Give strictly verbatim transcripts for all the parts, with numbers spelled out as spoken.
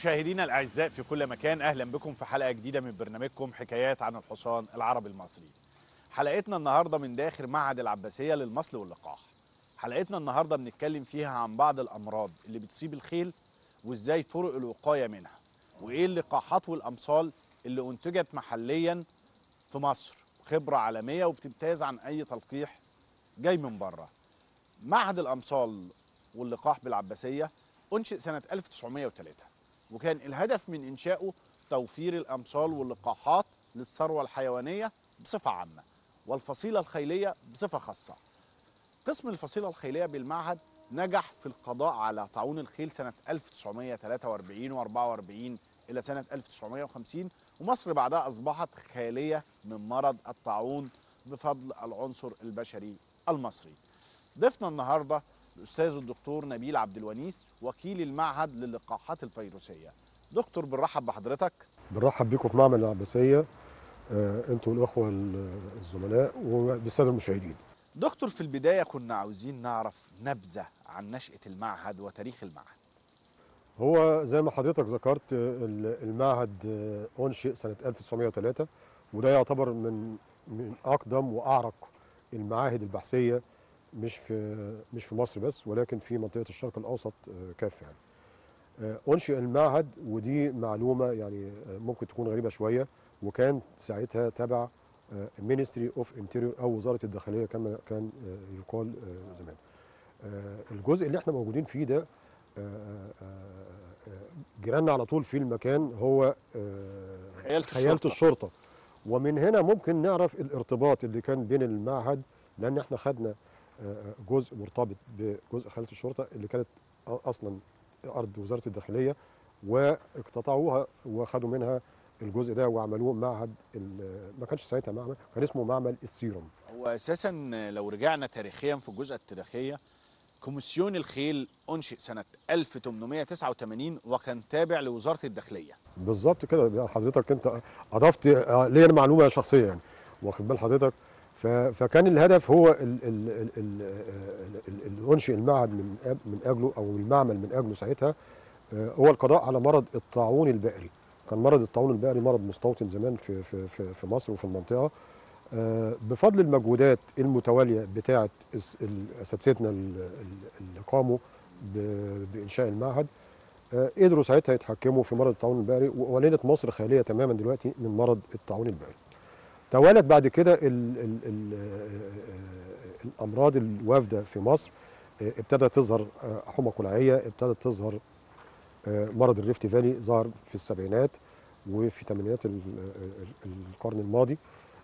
مشاهدينا الأعزاء في كل مكان، أهلا بكم في حلقة جديدة من برنامجكم حكايات عن الحصان العربي المصري. حلقتنا النهاردة من داخل معهد العباسية للمصل واللقاح. حلقتنا النهاردة بنتكلم فيها عن بعض الأمراض اللي بتصيب الخيل وإزاي طرق الوقاية منها، وإيه اللقاحات والأمصال اللي أنتجت محليا في مصر، خبرة عالمية وبتمتاز عن أي تلقيح جاي من بره. معهد الأمصال واللقاح بالعباسية أنشئ سنة ألف وتسعمائة وثلاثة، وكان الهدف من إنشائه توفير الأمصال واللقاحات للثروة الحيوانية بصفة عامة والفصيلة الخيلية بصفة خاصة. قسم الفصيلة الخيلية بالمعهد نجح في القضاء على طاعون الخيل سنة ألف وتسعمائة وثلاثة وأربعين وأربعة وأربعين إلى سنة ألف وتسعمائة وخمسين، ومصر بعدها أصبحت خالية من مرض الطاعون بفضل العنصر البشري المصري. ضيفنا النهارده الأستاذ الدكتور نبيل عبد الونيس، وكيل المعهد للقاحات الفيروسية. دكتور، بنرحب بحضرتك. بنرحب بيكم في معمل العباسية، آه، انتوا الأخوة الزملاء وبالسادة المشاهدين. دكتور، في البداية كنا عاوزين نعرف نبذة عن نشأة المعهد وتاريخ المعهد. هو زي ما حضرتك ذكرت، المعهد أنشئ سنة ألف وتسعمائة وثلاثة، وده يعتبر من من أقدم وأعرق المعاهد البحثية، مش في مش في مصر بس، ولكن في منطقة الشرق الأوسط كافة. يعني أنشئ المعهد، ودي معلومة يعني ممكن تكون غريبة شوية، وكان ساعتها تبع مينستري اوف انتيريور او وزاره الداخليه كما كان يقال زمان. الجزء اللي احنا موجودين فيه ده جيراننا على طول في المكان هو خيالة خيالة الشرطة. الشرطه، ومن هنا ممكن نعرف الارتباط اللي كان بين المعهد، لان احنا خدنا جزء مرتبط بجزء خيالة الشرطه اللي كانت اصلا ارض وزاره الداخليه، واقتطعوها وخدوا منها الجزء ده وعملوه معهد. ما كانش ساعتها معمل، كان اسمه معمل السيروم. هو اساسا لو رجعنا تاريخيا في الجزء التاريخيه، كوميسيون الخيل انشئ سنه ألف وثمانمائة وتسعة وثمانين وكان تابع لوزاره الداخليه. بالظبط كده، حضرتك انت اضفت لي معلومه شخصيه، يعني واخد بال حضرتك. فكان الهدف هو اللي انشئ المعهد من من اجله، او المعمل من اجله ساعتها، هو القضاء على مرض الطاعون البقري. كان مرض الطاعون البقري مرض مستوطن زمان في في في في مصر وفي المنطقه. بفضل المجهودات المتواليه بتاعه اساتذتنا اللي قاموا بانشاء المعهد، قدروا ساعتها يتحكموا في مرض الطاعون البقري، وولدت مصر خاليه تماما دلوقتي من مرض الطاعون البقري. توالت بعد كده ال ال ال الامراض الوافده في مصر، ابتدت تظهر حمى قلعيه، ابتدت تظهر مرض الريفت فالي، ظهر في السبعينات وفي ثمانينات القرن الماضي.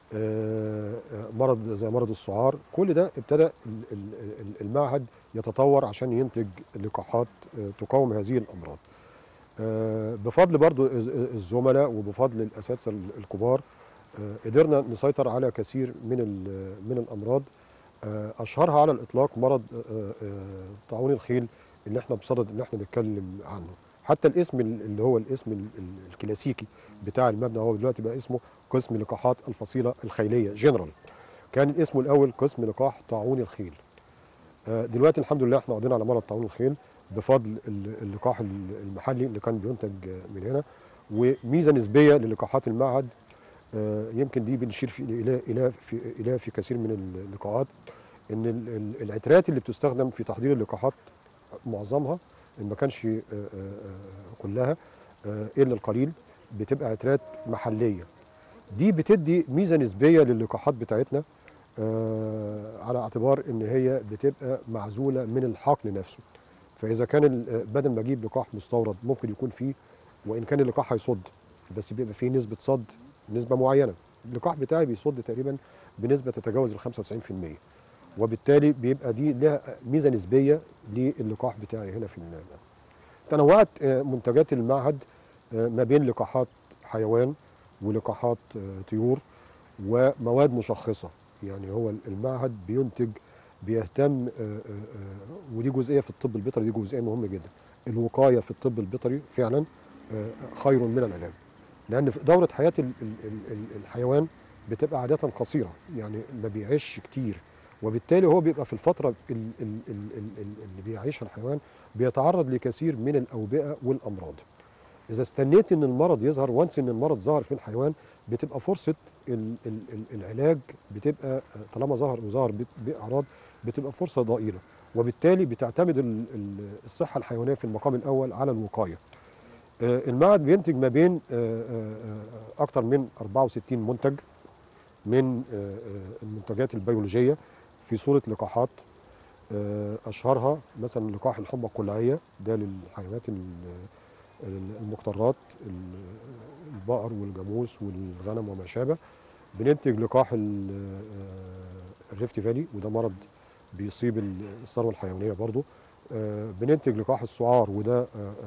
مرض زي مرض السعار، كل ده ابتدى المعهد يتطور عشان ينتج لقاحات تقاوم هذه الامراض. بفضل برضو الزملاء وبفضل الاساتذه الكبار قدرنا نسيطر على كثير من من الامراض، اشهرها على الاطلاق مرض طاعون الخيل اللي احنا بصدد ان احنا نتكلم عنه. حتى الاسم اللي هو الاسم الكلاسيكي بتاع المبنى هو دلوقتي بقى اسمه قسم لقاحات الفصيله الخيليه جنرال. كان اسمه الاول قسم لقاح طاعون الخيل. دلوقتي الحمد لله احنا قضينا على مرض طاعون الخيل بفضل اللقاح المحلي اللي كان بينتج من هنا، وميزه نسبيه للقاحات المعهد يمكن دي بنشير في الى الى في الى في كثير من اللقاحات، ان العترات اللي بتستخدم في تحضير اللقاحات معظمها، ان ما كانش كلها الا القليل، بتبقى عترات محليه. دي بتدي ميزه نسبيه للقاحات بتاعتنا، على اعتبار ان هي بتبقى معزوله من الحقل نفسه. فاذا كان بدل ما اجيب لقاح مستورد ممكن يكون فيه، وان كان اللقاح هيصد بس بيبقى فيه نسبه صد نسبه معينه. اللقاح بتاعي بيصد تقريبا بنسبه تتجاوز ال خمسة وتسعين بالمئة، وبالتالي بيبقى دي لها ميزه نسبيه للقاح بتاعي هنا في المعهد. تنوعت منتجات المعهد ما بين لقاحات حيوان ولقاحات طيور ومواد مشخصه. يعني هو المعهد بينتج، بيهتم، ودي جزئيه في الطب البيطري، دي جزئيه مهمه جدا. الوقايه في الطب البيطري فعلا خير من العلاج، لان دوره حياه الحيوان بتبقى عاده قصيره، يعني ما بيعيش كتير، وبالتالي هو بيبقى في الفتره اللي بيعيشها الحيوان بيتعرض لكثير من الاوبئه والامراض. اذا استنيت ان المرض يظهر، وانس ان المرض ظهر في الحيوان، بتبقى فرصه ال ال ال العلاج بتبقى طالما ظهر وظهر باعراض بتبقى فرصه ضئيله، وبالتالي بتعتمد ال ال الصحه الحيوانيه في المقام الاول على الوقايه. آه، المعهد بينتج ما بين آه، آه، اكثر من أربعة وستين منتج من آه، آه، المنتجات البيولوجيه في صوره لقاحات. آه، اشهرها مثلا لقاح الحمى القلعيه، ده للحيوانات ال- ال- المقترات، ال- البقر والجاموس والغنم وما شابه. بننتج لقاح ال- آه، الريفت فالي، وده مرض بيصيب الثروه الحيوانيه برضه. آه، بننتج لقاح السعار، وده آه،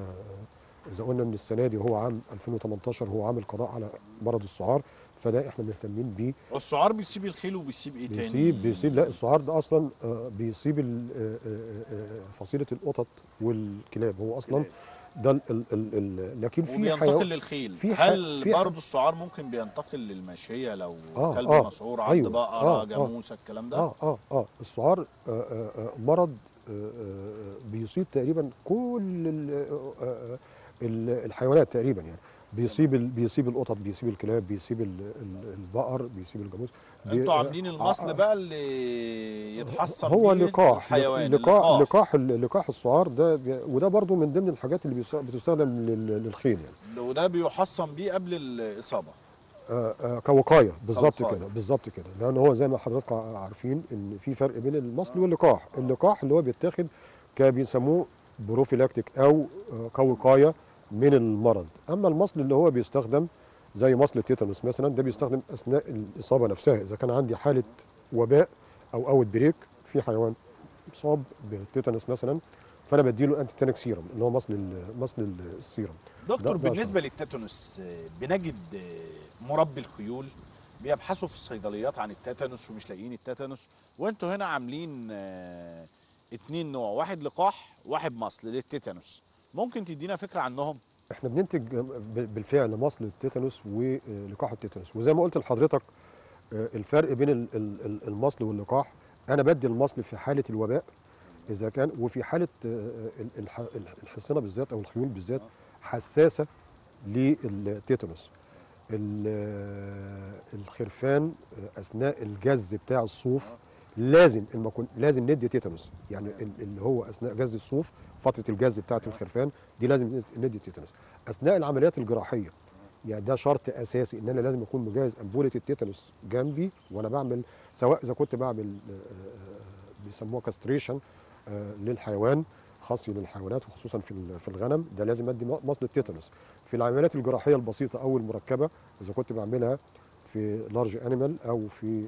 آه، اذا قلنا ان السنه دي هو عام ألفين وتمنتاشر هو عام القضاء على مرض السعار، فده احنا مهتمين بيه. والسعار بيسيب الخيل وبيسيب ايه بيصيب بيصيب لا، تاني؟ السعار ده اصلا آه، بيصيب ال- آه، آه، آه، فصيله القطط والكلاب، هو اصلا ده ال ال ال ال لكن في وبينتقل حيوان للخيل، في ح هل في ح برضه السعار ممكن بينتقل للماشية لو اه كلب اه مسعور عض ايوه بقرة اه اه جاموسة الكلام ده؟ اه اه اه السعار آه آه آه مرض آه آه بيصيب تقريبا كل ال- آه آه ال- الحيوانات تقريبا يعني. بيصيب ال- بيصيب القطط، بيصيب الكلاب، بيصيب ال- ال- البقر، بيصيب الجاموس. بي انتوا آه عاملين المصل آه بقى اللي يتحصن هو بيه لقاح الحيوان، لقاح اللقاح. لقاح لقاح السعار ده بي- وده برضو من ضمن الحاجات اللي بيس- بتستخدم لل- للخيل يعني. وده بيحصن بيه قبل الإصابة آه، آه، كوقايه، بالظبط كوقاية. كده بالظبط كده، لان هو زي ما حضراتكم عارفين ان في فرق بين المصل واللقاح. اللقاح اللي هو بيتاخد ك بيسموه بروفيلاكتيك او آه، كوقايه من المرض. اما المصل اللي هو بيستخدم زي مصل التيتانوس مثلا، ده بيستخدم اثناء الاصابه نفسها، اذا كان عندي حاله وباء او اوت بريك في حيوان مصاب بالتيتانوس مثلا، فانا بديله انتي تانيك سيرم اللي هو مصل ال- مصل السيرم. ده دكتور، ده اشهر. بالنسبة للتيتانوس آه، بنجد آه، مربي الخيول بيبحثوا في الصيدليات عن التيتانوس ومش لاقيين التيتانوس، وانتوا هنا عاملين آه، اتنين نوع، واحد لقاح واحد مصل للتيتانوس، ممكن تدينا فكرة عنهم؟ احنا بننتج ب- بالفعل مصل التيتانوس ولقاح التيتانوس، وزي ما قلت لحضرتك آه، الفرق بين ال- ال- ال- المصل واللقاح، انا بدي المصل في حاله الوباء اذا كان، وفي حاله آه، ال- الح- الحصينه بالذات او الخيول بالذات حساسه للتيتانوس. ال- آه، الخرفان آه، اثناء الجز بتاع الصوف لازم المكون لازم ندي تيتانوس، يعني ال- اللي هو اثناء جز الصوف، فتره الجز بتاعه الخرفان دي لازم ندي تيتانوس. اثناء العمليات الجراحيه، يعني ده شرط اساسي ان انا لازم اكون مجهز انبوله التيتانوس جنبي وانا بعمل، سواء اذا كنت بعمل آه، آه، بيسموها كاستريشن للحيوان، خصي للحيوانات وخصوصا في ال- في الغنم، ده لازم ادي م- مصل التيتانوس. في العمليات الجراحيه البسيطه او المركبه، اذا كنت بعملها في لارج انيمال او في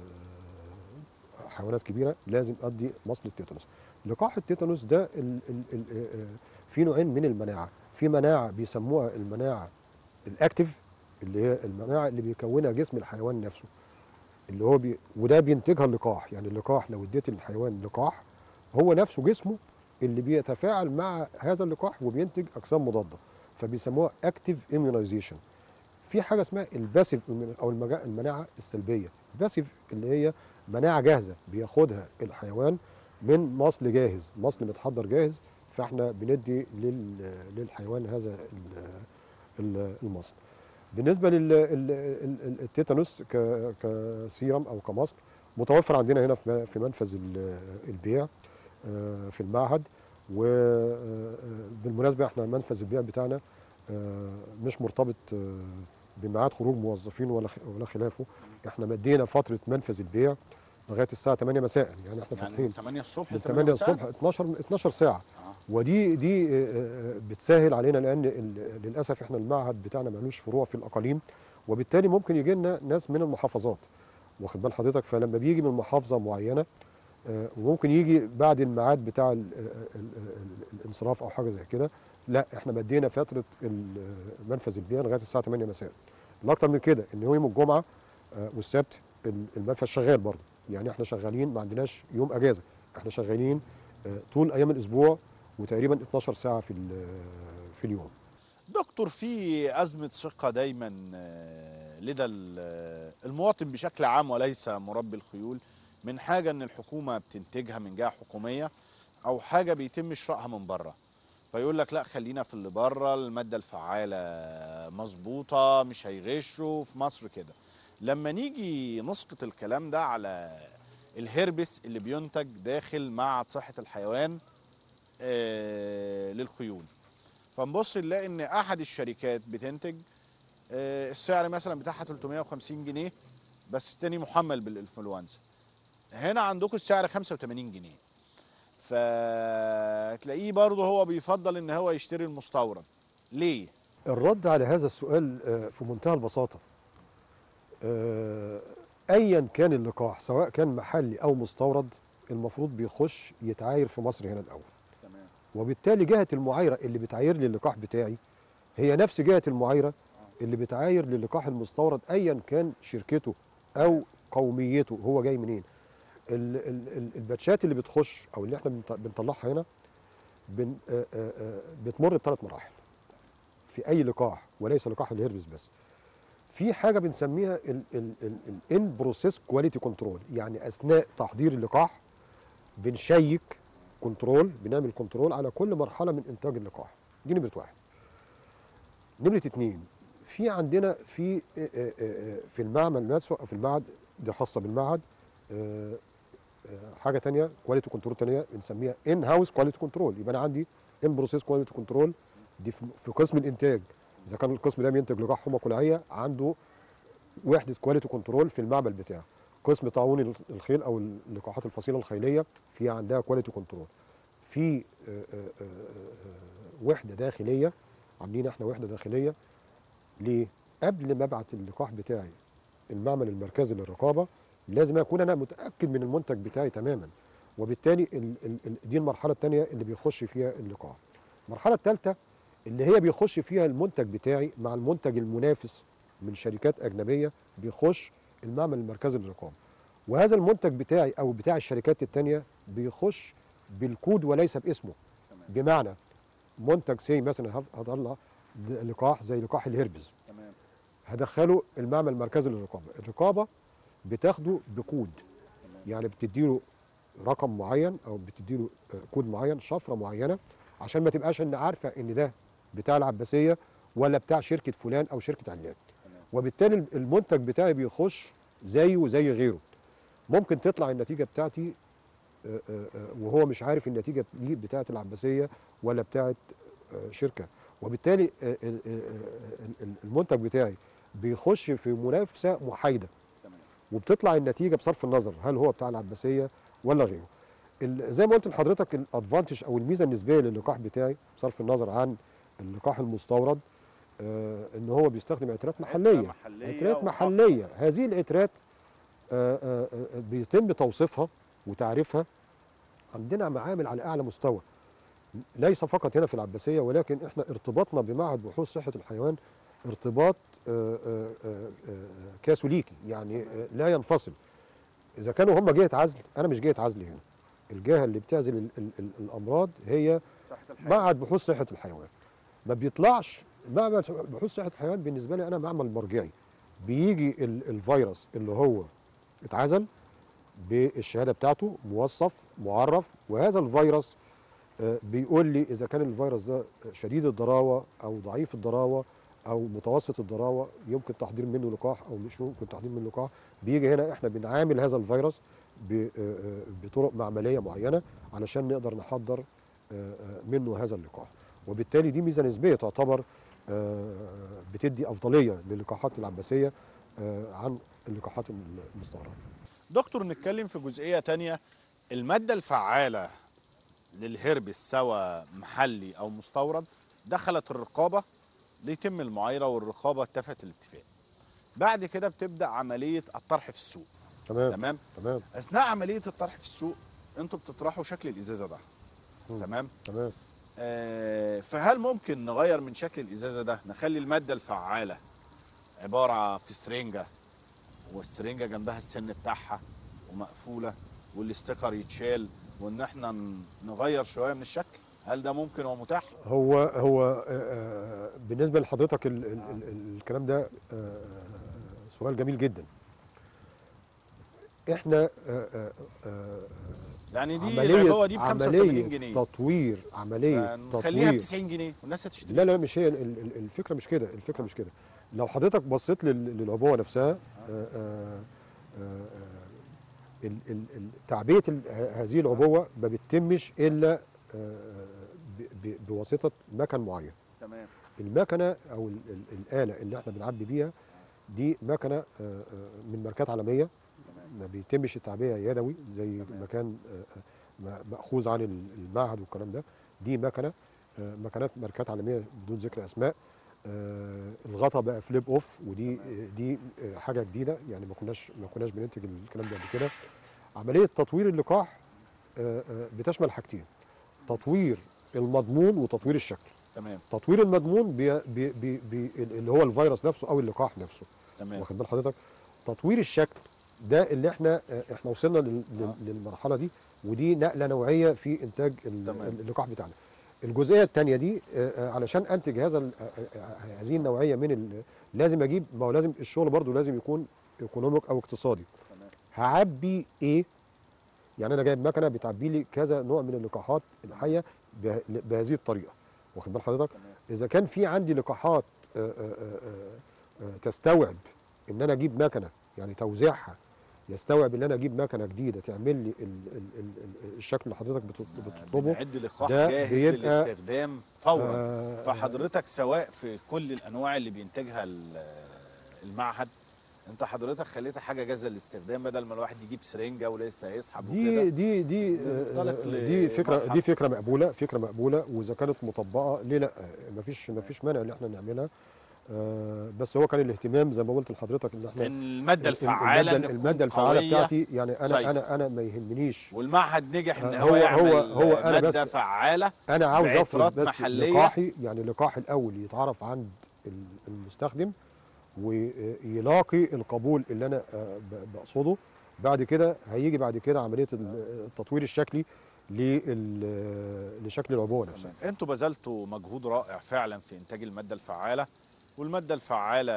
آه، حيوانات كبيره، لازم ادي مصل التيتانوس. لقاح التيتانوس ده ال ال ال آه، في نوعين من المناعه، في مناعه بيسموها المناعه الاكتف، اللي هي المناعه اللي بيكونها جسم الحيوان نفسه، اللي هو بي وده بينتجها اللقاح. يعني اللقاح لو اديت الحيوان لقاح، هو نفسه جسمه اللي بيتفاعل مع هذا اللقاح وبينتج اجسام مضاده، فبيسموها اكتيف اميونايزيشن. في حاجه اسمها الباسيف او المجا- المناعه السلبيه. الباسيف اللي هي مناعه جاهزه بياخدها الحيوان من مصل جاهز، مصل متحضر جاهز، فاحنا بندي لل- للحيوان هذا ال- ال- المصل. بالنسبه للتيتانوس كسيرم او كمصل، متوفر عندنا هنا في في منفذ ال- البيع آه، في المعهد. وبالمناسبه احنا منفذ البيع بتاعنا آه، مش مرتبط آه، بميعاد خروج موظفين ولا خ- ولا خلافه. احنا مدينا فتره منفذ البيع لغايه الساعه تمانية مساء، يعني احنا يعني من فاتحين تمانية الصبح من ل تمانية تمانية مساء؟ الصبح اتناشر اتناشر ساعه. آه. ودي دي آه، آه، بتسهل علينا، لان ال- للاسف احنا المعهد بتاعنا ملوش فروع في الاقاليم، وبالتالي ممكن يجي لنا ناس من المحافظات، واخد بال حضرتك، فلما بيجي من محافظه معينه آه، وممكن يجي بعد الميعاد بتاع ال- ال- ال- ال- الانصراف او حاجه زي كده، لا احنا مدينا فتره ال- منفذ البيع لغايه الساعه تمانية مساء. الاكتر من كده ان يوم الجمعه آه، والسبت ال- المنفذ شغال برضه، يعني احنا شغالين، ما عندناش يوم اجازه، احنا شغالين آه، طول ايام الاسبوع، وتقريبا اتناشر ساعه في ال- في اليوم. دكتور، في أزمة ثقة دايما آه، لدى ال- المواطن بشكل عام وليس مربي الخيول، من حاجة إن الحكومة بتنتجها من جهة حكومية أو حاجة بيتم شرائها من بره. فيقول لك لا خلينا في اللي بره، الماده الفعاله مظبوطه مش هيغشوا في مصر كده. لما نيجي نسقط الكلام ده على الهربس اللي بينتج داخل معهد صحه الحيوان آه للخيول، فنبص نلاقي ان احد الشركات بتنتج آه السعر مثلا بتاعها ثلاثمائة وخمسين جنيه، بس التاني محمل بالانفلونزا. هنا عندكم السعر خمسة وثمانين جنيه، فتلاقيه برضه هو بيفضل ان هو يشتري المستورد. ليه؟ الرد على هذا السؤال آه، في منتهى البساطة. آه، أيا كان اللقاح سواء كان محلي أو مستورد المفروض بيخش يتعاير في مصر هنا الأول. تمام. وبالتالي جهة المعايرة اللي بتعاير لي اللقاح بتاعي هي نفس جهة المعايرة اللي بتعاير للقاح المستورد أيا كان شركته أو قوميته هو جاي منين. ال- ال- ال- الباتشات اللي بتخش أو اللي احنا بنط- بنطلعها هنا بن آه، آه، آه، بتمر بثلاث مراحل في أي لقاح وليس لقاح الهربس بس. في حاجه بنسميها الان بروسيس كواليتي كنترول، يعني اثناء تحضير اللقاح بنشيك كنترول، بنعمل كنترول على كل مرحله من انتاج اللقاح. دي نمره واحد. نمره اتنين، في عندنا في آه، آه، آه، في المعمل نفسه او في المعهد، دي خاصه بالمعهد، آه، آه، حاجه تانية كواليتي كنترول تانية بنسميها ان هاوس كواليتي كنترول. يبقى انا عندي ان بروسيس كواليتي كنترول دي في في قسم الانتاج. اذا كان القسم ده بينتج لقاح حمى كلاعيه عنده وحده كواليتي كنترول في المعمل بتاعه. قسم طاعون الخيل او اللقاحات الفصيله الخيليه في عندها كواليتي كنترول. في آه، آه، آه، آه، وحده داخليه، عاملين احنا وحده داخليه. ليه؟ قبل ما ابعت اللقاح بتاعي المعمل المركزي للرقابه لازم اكون انا متاكد من المنتج بتاعي تماما. وبالتالي ال ال ال دي المرحله الثانيه اللي بيخش فيها اللقاح. المرحله الثالثه اللي هي بيخش فيها المنتج بتاعي مع المنتج المنافس من شركات اجنبيه، بيخش المعمل المركزي للرقابه. وهذا المنتج بتاعي او بتاع الشركات الثانيه بيخش بالكود وليس باسمه. تمام. بمعنى منتج سي مثلا هطلع لقاح زي لقاح الهربز، تمام. هدخله المعمل المركزي للرقابه. الرقابه بتاخده بكود، تمام. يعني بتديله رقم معين او بتديله آه، كود معين، شفره معينه، عشان ما تبقاش ان عارفه ان ده بتاع العباسيه ولا بتاع شركه فلان او شركه علان. تمام. وبالتالي المنتج بتاعي بيخش زيه وزي غيره. ممكن تطلع النتيجه بتاعتي آه، آه، آه، وهو مش عارف النتيجه دي بتاعت العباسيه ولا بتاعت آه، شركه. وبالتالي آه، آه، آه، آه، المنتج بتاعي بيخش في منافسه محايده، تمام. وبتطلع النتيجه بصرف النظر هل هو بتاع العباسيه ولا غيره. ال- زي ما قلت لحضرتك الادفانتج او الميزه النسبيه للقاح بتاعي بصرف النظر عن اللقاح المستورد آه ان هو بيستخدم عطرات محليه. محليه عطرات وأقوى. محليه، هذه العطرات آه آه آه بيتم توصيفها وتعريفها عندنا معامل على اعلى مستوى، ليس فقط هنا في العباسيه، ولكن احنا ارتباطنا بمعهد بحوث صحه الحيوان ارتباط آه آه آه آه كاثوليكي، يعني آه لا ينفصل. اذا كانوا هم جهه عزل، انا مش جهه عزل هنا. الجهه اللي بتعزل ال ال ال الامراض هي صحه الحيوان. معهد بحوث صحه الحيوان. ما بيطلعش معمل بحوث صحه الحيوان بالنسبه لي انا معمل مرجعي. بيجي ال الفيروس اللي هو اتعزل بالشهاده بتاعته موصف معرف، وهذا الفيروس آه، بيقول لي اذا كان الفيروس ده شديد الضراوه او ضعيف الضراوه او متوسط الضراوه، يمكن تحضير منه لقاح او مش يمكن تحضير منه لقاح. بيجي هنا احنا بنعامل هذا الفيروس ب- آه، آه، بطرق معمليه معينه علشان نقدر نحضر آه، آه، منه هذا اللقاح. وبالتالي دي ميزه نسبيه تعتبر آه، بتدي افضليه للقاحات العباسيه آه، عن اللقاحات المستورده. دكتور، نتكلم في جزئيه تانية. الماده الفعاله للهربس سواء محلي او مستورد دخلت الرقابه ليتم المعايره، والرقابه اتفقت الاتفاق. بعد كده بتبدا عمليه الطرح في السوق. تمام تمام. تمام اثناء عمليه الطرح في السوق انتوا بتطرحوا شكل الازازه ده. مم. تمام. تمام. آه فهل ممكن نغير من شكل الازازه ده، نخلي الماده الفعاله عباره في سرنجه، والسرنجه جنبها السن بتاعها ومقفوله، والاستيكر يتشال، وان احنا ن- نغير شويه من الشكل؟ هل ده ممكن ومتاح؟ هو هو آه، آه، بالنسبه لحضرتك ال ال ال الكلام ده آه، سؤال جميل جدا. احنا آه، آه، آه، يعني دي عمليه العبوه دي ب خمسة وثمانين عمليه جنيه، تطوير عمليه خليها ب تطوير. تسعين جنيه والناس هتشتري. لا لا مش هي ال- ال- الفكره مش كده، الفكره مش كده. لو حضرتك بصيت لل- للعبوه نفسها، آه، آه، آه، آه، ال- ال- ال- تعبئه ال- ه- هذه العبوه ما بتتمش الا آه، ب- ب- بواسطه مكن معين. تمام. المكنه او ال- ال- الاله اللي احنا بنعبي بيها دي مكنه آه، آه، من ماركات عالميه، ما بيتمش التعبئه يدوي زي مكان آه، آه، ماخوذ عن ال- المعهد والكلام ده. دي مكنه آه، مكنات ماركات عالميه بدون ذكر اسماء. آه، الغطا بقى فليب اوف، ودي آه، دي آه، حاجه جديده، يعني ما كناش ما كناش بننتج الكلام ده قبل كده. عمليه تطوير اللقاح آه، آه، بتشمل حاجتين: تطوير المضمون وتطوير الشكل. تمام. تطوير المضمون بي بي بي بي اللي هو الفيروس نفسه او اللقاح نفسه، تمام. واخد بال حضرتك. تطوير الشكل ده اللي احنا آه، احنا وصلنا لل- لل- آه. للمرحله دي، ودي نقله نوعيه في انتاج ال- تمام. اللقاح بتاعنا. الجزئيه الثانيه دي آه، آه، علشان انتج هذا ال- آه، آه، هذه النوعيه من ال- لازم اجيب، ما هو لازم الشغل برضو لازم يكون ايكونوميك او اقتصادي. تمام. هعبي ايه؟ يعني انا جايب مكنه بتعبي لي كذا نوع من اللقاحات الحيه به- بهذه الطريقه، واخد بال حضرتك. تمام. اذا كان في عندي لقاحات آه، آه، آه، آه، تستوعب ان انا اجيب مكنه، يعني توزيعها يستوعب ان انا اجيب مكنه جديده تعمل لي ال ال ال ال الشكل اللي حضرتك بتط- بتطلبه. بنعد لقاح ده جاهز بيبقى للاستخدام فورا. آه، فحضرتك سواء في كل الانواع اللي بينتجها ال- المعهد، انت حضرتك خليتها حاجه جاهزه للاستخدام، بدل ما الواحد يجيب سرنجه ولسه هيسحب دي وكده. دي دي بننطلق آه، دي فكره لمرحلة. دي فكره مقبوله، فكره مقبوله، واذا كانت مطبقه ليه لا؟ مفيش مفيش مانع ان احنا نعملها. آه، بس هو كان الاهتمام زي ما قلت لحضرتك ان احنا الماده ال- الفعاله الماده ان تكون الماده الفعاله قوية. بتاعتي، يعني انا سيطر. انا انا ما يهمنيش. والمعهد نجح ان آه، هو, هو يعمل هو هو انا ماده بس فعاله انا عاوز افرض بعطرات بس محلية. لقاحي، يعني لقاح الاول يتعرف عند ال- المستخدم ويلاقي القبول اللي انا آه، ب- بقصده. بعد كده هيجي بعد كده عمليه ال- التطوير الشكلي لل- لشكل العبوه نفسها. تمام. انتوا بذلتوا مجهود رائع فعلا في انتاج الماده الفعاله، والماده الفعاله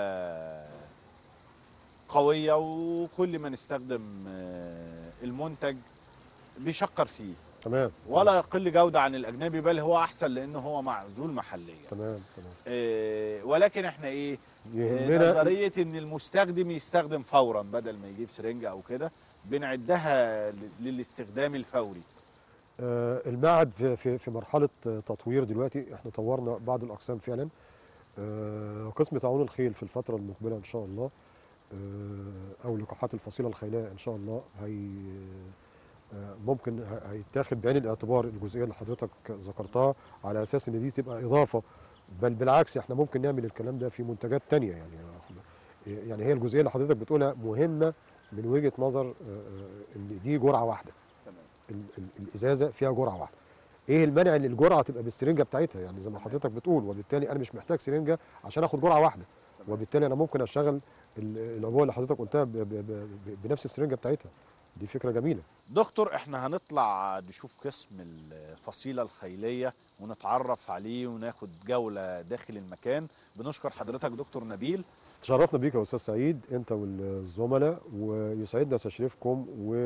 قويه، وكل ما نستخدم آه، المنتج بيشكر فيه، تمام ولا يقل جوده عن الاجنبي، بل هو احسن لانه هو معزول محليا. تمام تمام. آه، ولكن احنا ايه، آه، يهمنا نظريه ان المستخدم يستخدم فورا بدل ما يجيب سرنجه او كده، بنعدها ل- للاستخدام الفوري. آه، المعهد في في في مرحله آه، تطوير دلوقتي. احنا طورنا بعض الاقسام فعلا. آه، قسم تعاون الخيل في الفتره المقبله ان شاء الله، آه، او لقاحات الفصيله الخيليه ان شاء الله، هي آه، ممكن ه- هيتاخد بعين الاعتبار الجزئيه اللي حضرتك ذكرتها، على اساس ان دي تبقى اضافه. بل بالعكس احنا ممكن نعمل الكلام ده في منتجات تانية. يعني يعني هي الجزئيه اللي حضرتك بتقولها مهمه من وجهه نظر آه، آه، ان دي جرعه واحده. ال- ال- الازازه فيها جرعه واحده. ايه المانع ان الجرعه تبقى بالسرنجه بتاعتها؟ يعني زي ما حضرتك بتقول، وبالتالي انا مش محتاج سرنجه عشان اخد جرعه واحده، وبالتالي انا ممكن اشتغل ال- العبوه اللي حضرتك قلتها ب- ب- ب- بنفس السرنجه بتاعتها. دي فكره جميله. دكتور، احنا هنطلع نشوف قسم الفصيلة الخيلية ونتعرف عليه وناخد جولة داخل المكان. بنشكر حضرتك دكتور نبيل. تشرفنا بيك يا استاذ سعيد، انت والزملاء، ويسعدنا تشريفكم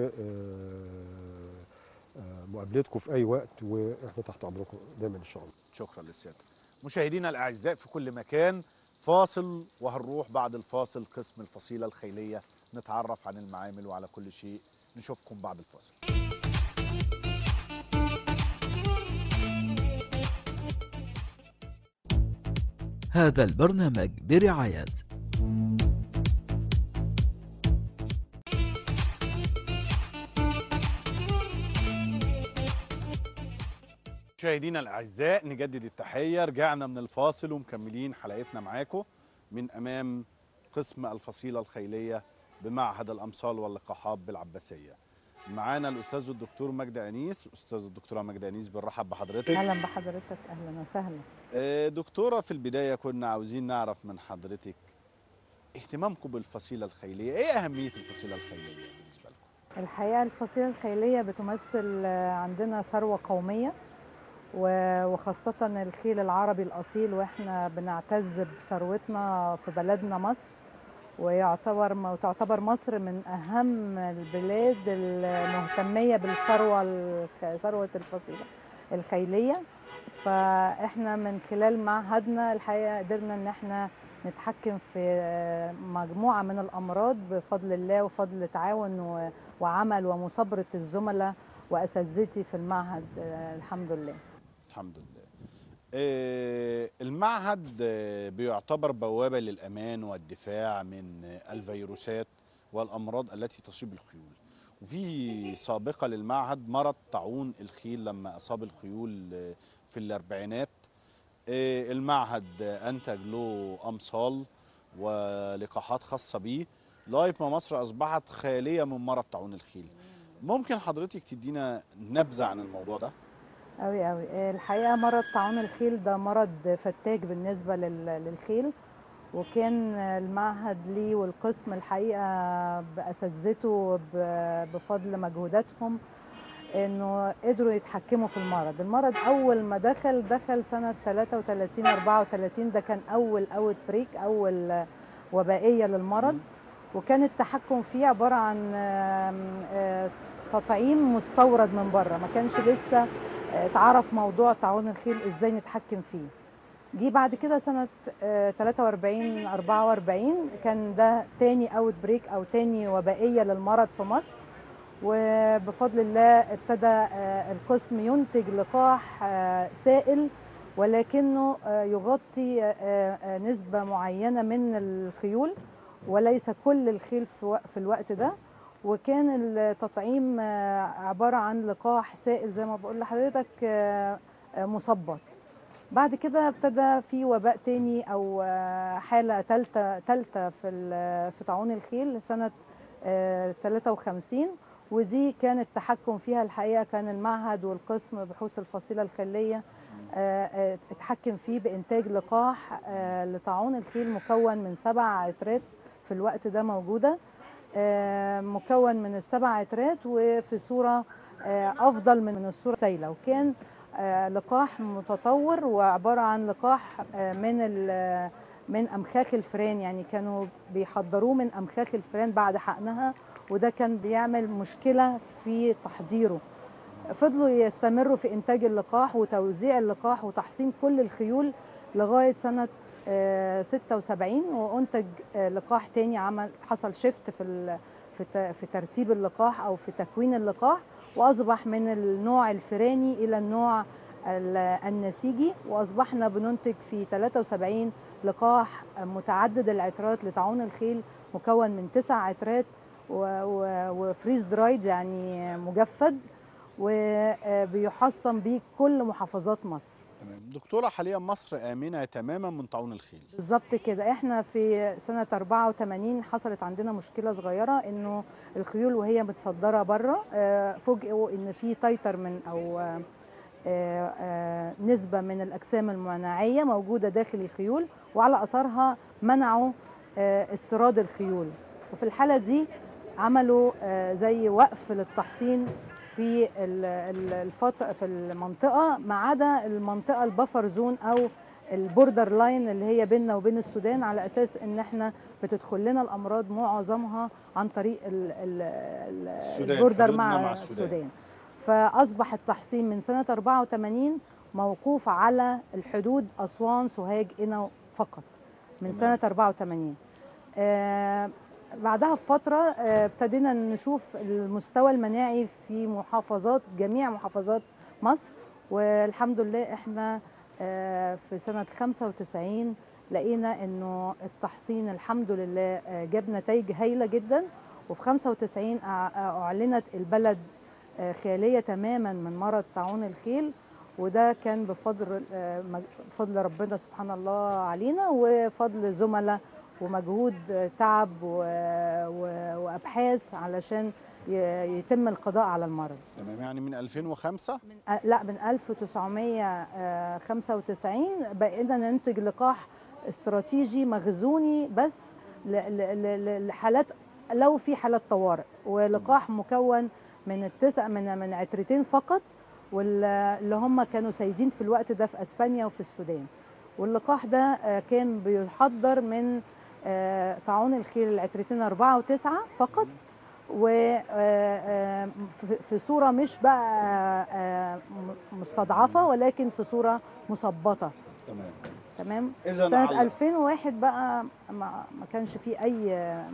ومقابلتكم في اي وقت، واحنا تحت امركم دايما ان شاء الله. شكرا للسيادة. مشاهدينا الأعزاء في كل مكان، فاصل وهنروح بعد الفاصل قسم الفصيلة الخيلية، نتعرف عن المعامل وعلى كل شيء. نشوفكم بعد الفاصل. هذا البرنامج برعاية مشاهدينا الأعزاء، نجدد التحية. رجعنا من الفاصل ومكملين حلقتنا معاكم من أمام قسم الفصيلة الخيلية بمعهد الأمصال واللقاحات بالعباسية. معانا الأستاذ الدكتور مجدي أنيس. أستاذ الدكتورة مجدي أنيس، بنرحب بحضرتك. اهلا بحضرتك، اهلا وسهلا. آه، دكتورة، في البداية كنا عاوزين نعرف من حضرتك اهتمامكم بالفصيلة الخيلية. إيه أهمية الفصيلة الخيلية بالنسبة لكم؟ الحقيقه الفصيله الخيليه بتمثل عندنا ثروه قوميه، وخاصه الخيل العربي الاصيل، واحنا بنعتز بثروتنا في بلدنا مصر. ويعتبر وتعتبر مصر من أهم البلاد المهتمية بالثروة الخ- ثروة الفصيلة الخيلية. فإحنا من خلال معهدنا الحقيقة قدرنا إن إحنا نتحكم في مجموعة من الأمراض بفضل الله وفضل تعاون و- وعمل ومثابرة الزملاء وأساتذتي في المعهد. آه، الحمد لله. الحمد لله. آه، المعهد آه، بيعتبر بوابة للأمان والدفاع من آه، الفيروسات والأمراض التي تصيب الخيول، وفي سابقة للمعهد مرض طاعون الخيل لما أصاب الخيول آه، في الأربعينات. آه، المعهد آه، أنتج له أمصال ولقاحات خاصة بيه لغاية ما مصر أصبحت خالية من مرض طاعون الخيل. ممكن حضرتك تدينا نبذة عن الموضوع ده؟ أوي أوي. الحقيقة مرض طاعون الخيل ده مرض فتاك بالنسبة لل- للخيل، وكان المعهد ليه والقسم الحقيقة بأساتذته ب- بفضل مجهوداتهم انه قدروا يتحكموا في المرض. المرض اول ما دخل دخل سنة ثلاثة وثلاثين أربعة وثلاثين، ده كان اول اوت بريك، اول وبائية للمرض، وكان التحكم فيه عبارة عن آم، آه، تطعيم مستورد من بره، ما كانش لسه آه، اتعرف موضوع طاعون الخيل ازاي نتحكم فيه. جه بعد كده سنة آه، ثلاثة وأربعين أربعة وأربعين كان ده تاني اوت بريك او تاني وبائية للمرض في مصر، وبفضل الله ابتدى آه، القسم ينتج لقاح آه، سائل، ولكنه آه، يغطي آه، آه، نسبة معينة من الخيول وليس كل الخيل في وق- في الوقت ده. وكان التطعيم آه، عبارة عن لقاح سائل زي ما بقول لحضرتك، آه، آه، مثبط. بعد كده ابتدى في وباء تاني او آه، حالة ثالثة ثالثة في ال- في طاعون الخيل سنة آه، ثلاثة وخمسين، ودي كان التحكم فيها الحقيقة كان المعهد والقسم بحوث الفصيلة الخلية آه، آه، اتحكم فيه بإنتاج لقاح آه، لطاعون الخيل مكون من سبع عترات في الوقت ده موجودة، آه، مكون من السبع عترات وفي صورة آه، أفضل من الصورة السائلة. وكان آه، لقاح متطور وعبارة عن لقاح آه، من ال- من أمخاخ الفئران، يعني كانوا بيحضروه من أمخاخ الفئران بعد حقنها، وده كان بيعمل مشكلة في تحضيره. فضلوا يستمروا في إنتاج اللقاح وتوزيع اللقاح وتحصين كل الخيول لغاية سنة آه، ستة وسبعين، وأنتج آه، لقاح تاني، عمل حصل شيفت في ال- في ت- في ترتيب اللقاح أو في تكوين اللقاح، وأصبح من النوع الفئراني إلى النوع ال- النسيجي، وأصبحنا بننتج في ثلاثة وسبعين لقاح متعدد العترات لطاعون الخيل مكون من تسع عترات و- و- وفريز درايد يعني مجفد، وبيحصن بيه كل محافظات مصر. تمام. دكتورة، حاليا مصر آمنة تماما من طاعون الخيل. بالظبط كده. احنا في سنة أربعة وثمانين حصلت عندنا مشكلة صغيرة، انه الخيول وهي متصدرة بره آه، فوجئوا ان في تيتر من او آه، آه، نسبة من الأجسام المناعية موجودة داخل الخيول، وعلى أثرها منعوا آه، استيراد الخيول. وفي الحالة دي عملوا آه، زي وقف للتحصين في ال- ال- الفط... في المنطقة، ما عدا المنطقة البفر زون أو البوردر لاين اللي هي بيننا وبين السودان، على أساس إن احنا بتدخل لنا الأمراض معظمها عن طريق ال- ال- ال- السودان، البوردر حدودنا مع مع السودان. السودان. فأصبح التحصين من سنة أربعة وثمانين موقوف على الحدود أسوان سوهاج قنا فقط من تمام. سنة أربعة وثمانين. آه بعدها بفترة آه، ابتدينا نشوف المستوى المناعي في محافظات جميع محافظات مصر، والحمد لله احنا آه في سنة خمسة وتسعين لقينا انه التحصين الحمد لله آه، جاب نتائج هايلة جدا، وفي خمسة وتسعين أع- اعلنت البلد آه، خالية تماما من مرض طاعون الخيل، وده كان بفضل آه، مج- بفضل ربنا سبحان الله علينا، وفضل زملاء ومجهود آه، تعب و- و- وابحاث علشان ي- يتم القضاء على المرض. تمام. يعني من ألفين وخمسة. من آه، لا من ألف وتسعمية وخمسة وتسعين بقينا ننتج لقاح استراتيجي مخزوني بس ل- ل- ل- لحالات، لو في حالات طوارئ، ولقاح مكون من التسع من من عترتين فقط، واللي هم كانوا سيدين في الوقت ده في اسبانيا وفي السودان. واللقاح ده آه، كان بيحضر من آه، طاعون الخيل العترتين أربعة وتسعة فقط، وفي صورة مش بقى آه، م- مستضعفة، ولكن في صورة مثبطة. تمام. تمام. اذا سنة على ألفين وواحد بقى ما ما كانش فيه أي،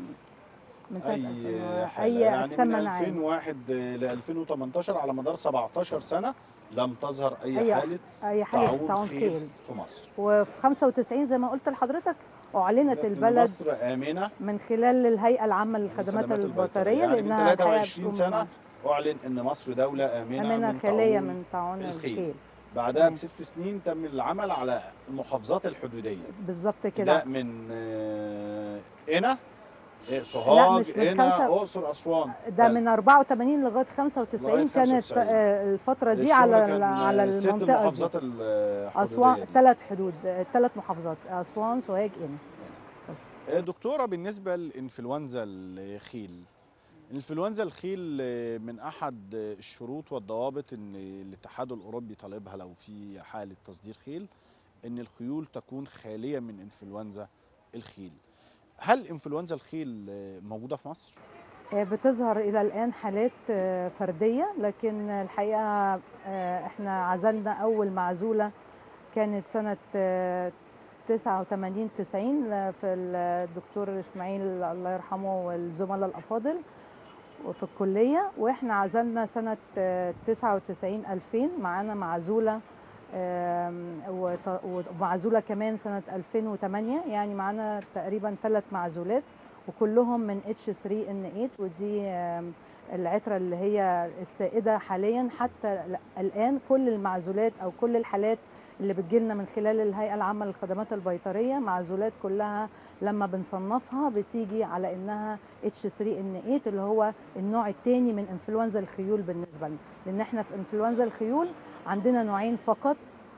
من سنة ألفين اي حاله، أي يعني أجسام من مناعية. ألفين وواحد ل ألفين وتمنتاشر على مدار سبعتاشر سنه لم تظهر اي أي حاله أي حالة طاعون طاعون خيل خيل. في مصر. وفي خمسة وتسعين زي ما قلت لحضرتك أعلنت إن البلد مصر امنه من خلال الهيئة العامة للخدمات للخدمات البيطريه، البيطرية، يعني من لأنها الحقيقة تلاتة وعشرين بتقوم سنه اعلن ان مصر دوله امنه أمانة من خالية طاعون من طاعون الخيل. الخيل. بعدها تمام. بست سنين تم العمل على المحافظات الحدوديه، بالظبط كده. ابتداء من آه، قنا، آه، لا سوهاج، مش من قنا، خمسة، اقصر، اسوان. ده من أربعة وثمانين لغاية خمسة لغايه وتسعين كانت خمسة وتسعين آه، الفترة دي الشغل على كان على آه، ست المنطقة دي. المحافظات أسوان الحدوديه دي. ثلاث حدود، ثلاث محافظات، أسوان سوهاج قنا. بس. آه، دكتوره، بالنسبه للانفلونزا الخيل، انفلونزا الخيل آه، من احد آه، الشروط والضوابط ان الاتحاد الاوروبي طالبها لو في حاله تصدير خيل، ان الخيول تكون خاليه من انفلونزا الخيل. هل انفلونزا الخيل آه، موجوده في مصر؟ آه، بتظهر إلى الآن حالات آه، فردية، لكن الحقيقة آه، احنا عزلنا أول معزولة كانت سنة آه، تسعة وثمانين تسعين في الدكتور إسماعيل الله يرحمه والزملاء الأفاضل وفي الكلية، واحنا عزلنا سنة آه، تسعة وتسعين ألفين معانا معزولة، آم، وط- ومعزولة كمان سنة ألفين وثمانية، يعني معانا تقريبا ثلاث معزولات وكلهم من اتش ثري ان ثمانية، ودي آم، العترة اللي هي السائدة حاليا حتى الآن. كل المعزولات أو كل الحالات اللي بتجيلنا من خلال الهيئة العامة للخدمات البيطرية معزولات كلها لما بنصنفها بتيجي على انها اتش ثري ان ثمانية، اللي هو النوع الثاني من انفلونزا الخيول بالنسبه لنا، لان احنا في انفلونزا الخيول عندنا نوعين فقط،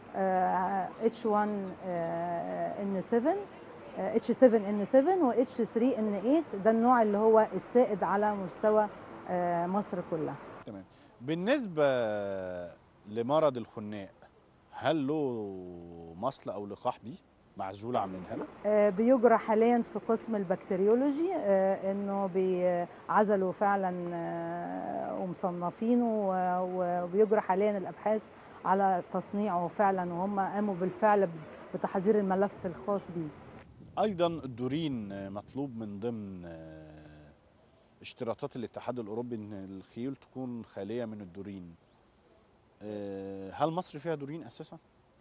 اتش واحد ان سبعة، اتش سبعة ان سبعة و اتش ثري ان ثمانية، ده النوع اللي هو السائد على مستوى آه، مصر كلها. تمام. بالنسبه لمرض الخناق، هل له مصل او لقاح بيه معزول عاملينها له؟ آه، بيجرى حاليا في قسم البكتيريولوجي، آه، انه بيعزلوا فعلا آه، ومصنفينه، و- وبيجرى حاليا الابحاث على تصنيعه فعلا، وهم قاموا بالفعل بتحضير الملف الخاص بيه. ايضا الدورين مطلوب من ضمن آه، اشتراطات الاتحاد الاوروبي ان الخيول تكون خاليه من الدورين. آه، هل مصر فيها دورين اساسا؟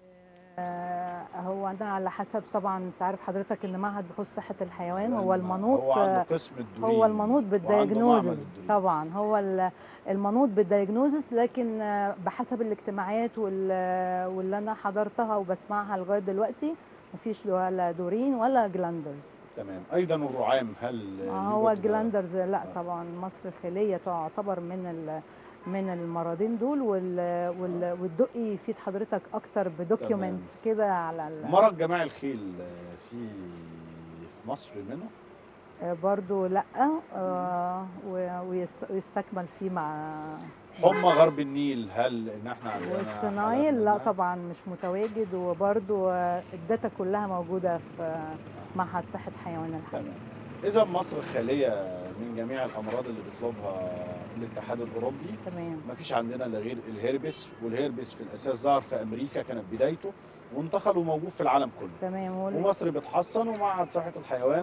آه، هو انا على حسب، طبعا انت عارف حضرتك ان معهد بحوث صحه الحيوان هو العلم المنوط، هو عنده آه، قسم الدورين هو المنوط وعنده معمل بالدياجنوزز. الدورين. طبعا هو ال- المنوط بالدياجنوزز، لكن آه، بحسب الاجتماعات وال- واللي انا حضرتها وبسمعها لغايه دلوقتي مفيش ولا دورين ولا جلاندرز. تمام. ايضا الرعام، هل ما هو يوجد؟ جلاندرز لا آه. طبعا، مصر خاليه تعتبر من ال من المرضين دول، وال وال والدقي يفيد حضرتك اكتر بدوكيومنتس كده على ال- مرض جماع الخيل آه، في في مصر منه؟ آه، برضو لا، آه، و- ويست- ويستكمل فيه مع حمى غرب النيل، هل ان احنا عندنا واصطناعي حالات لا منها؟ طبعا مش متواجد، وبرضو آه، الداتا كلها موجودة في آه، معهد صحة حيوان الحقيقة. تمام. اذا مصر خاليه من جميع الامراض اللي بيطلبها الاتحاد الاوروبي. تمام. مفيش عندنا الا غير الهربس، والهربس في الاساس ظهر في امريكا كانت بدايته، وانتقل وموجود في العالم كله. تمام. وال- ومصر بتحصن، ومعهد صحه الحيوان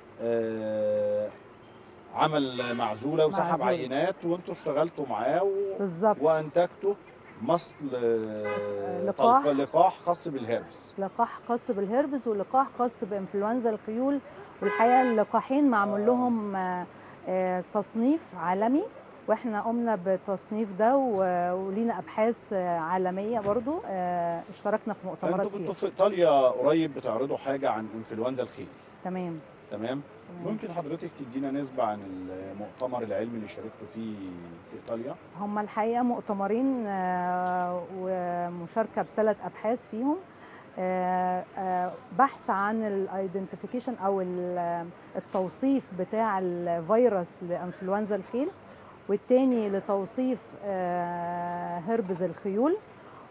آه، عمل معزوله وسحب معزول. عينات، وانتوا اشتغلتوا معاه و... بالظبط. وانتجتوا مصل آه، لقاح. طلق- لقاح خاص بالهربس. لقاح خاص بالهربس ولقاح خاص بانفلونزا الخيول، والحقيقة اللقاحين معمول لهم آه، آه، تصنيف عالمي، واحنا قمنا بالتصنيف ده و- ولينا ابحاث آه، عالميه برضو، آه، اشتركنا في مؤتمرات انتوا فيها. كنتوا في ايطاليا قريب بتعرضوا حاجه عن انفلونزا الخيل. تمام. تمام. تمام. ممكن حضرتك تدينا نسبة عن المؤتمر العلمي اللي شاركتوا فيه في إيطاليا؟ هم الحقيقه مؤتمرين آه، ومشاركه بثلاث ابحاث فيهم، آه، آه، بحث عن الايدنتيفيكيشن او ال- التوصيف بتاع الفيروس لانفلونزا الخيل، والتاني لتوصيف آه، هربز الخيول،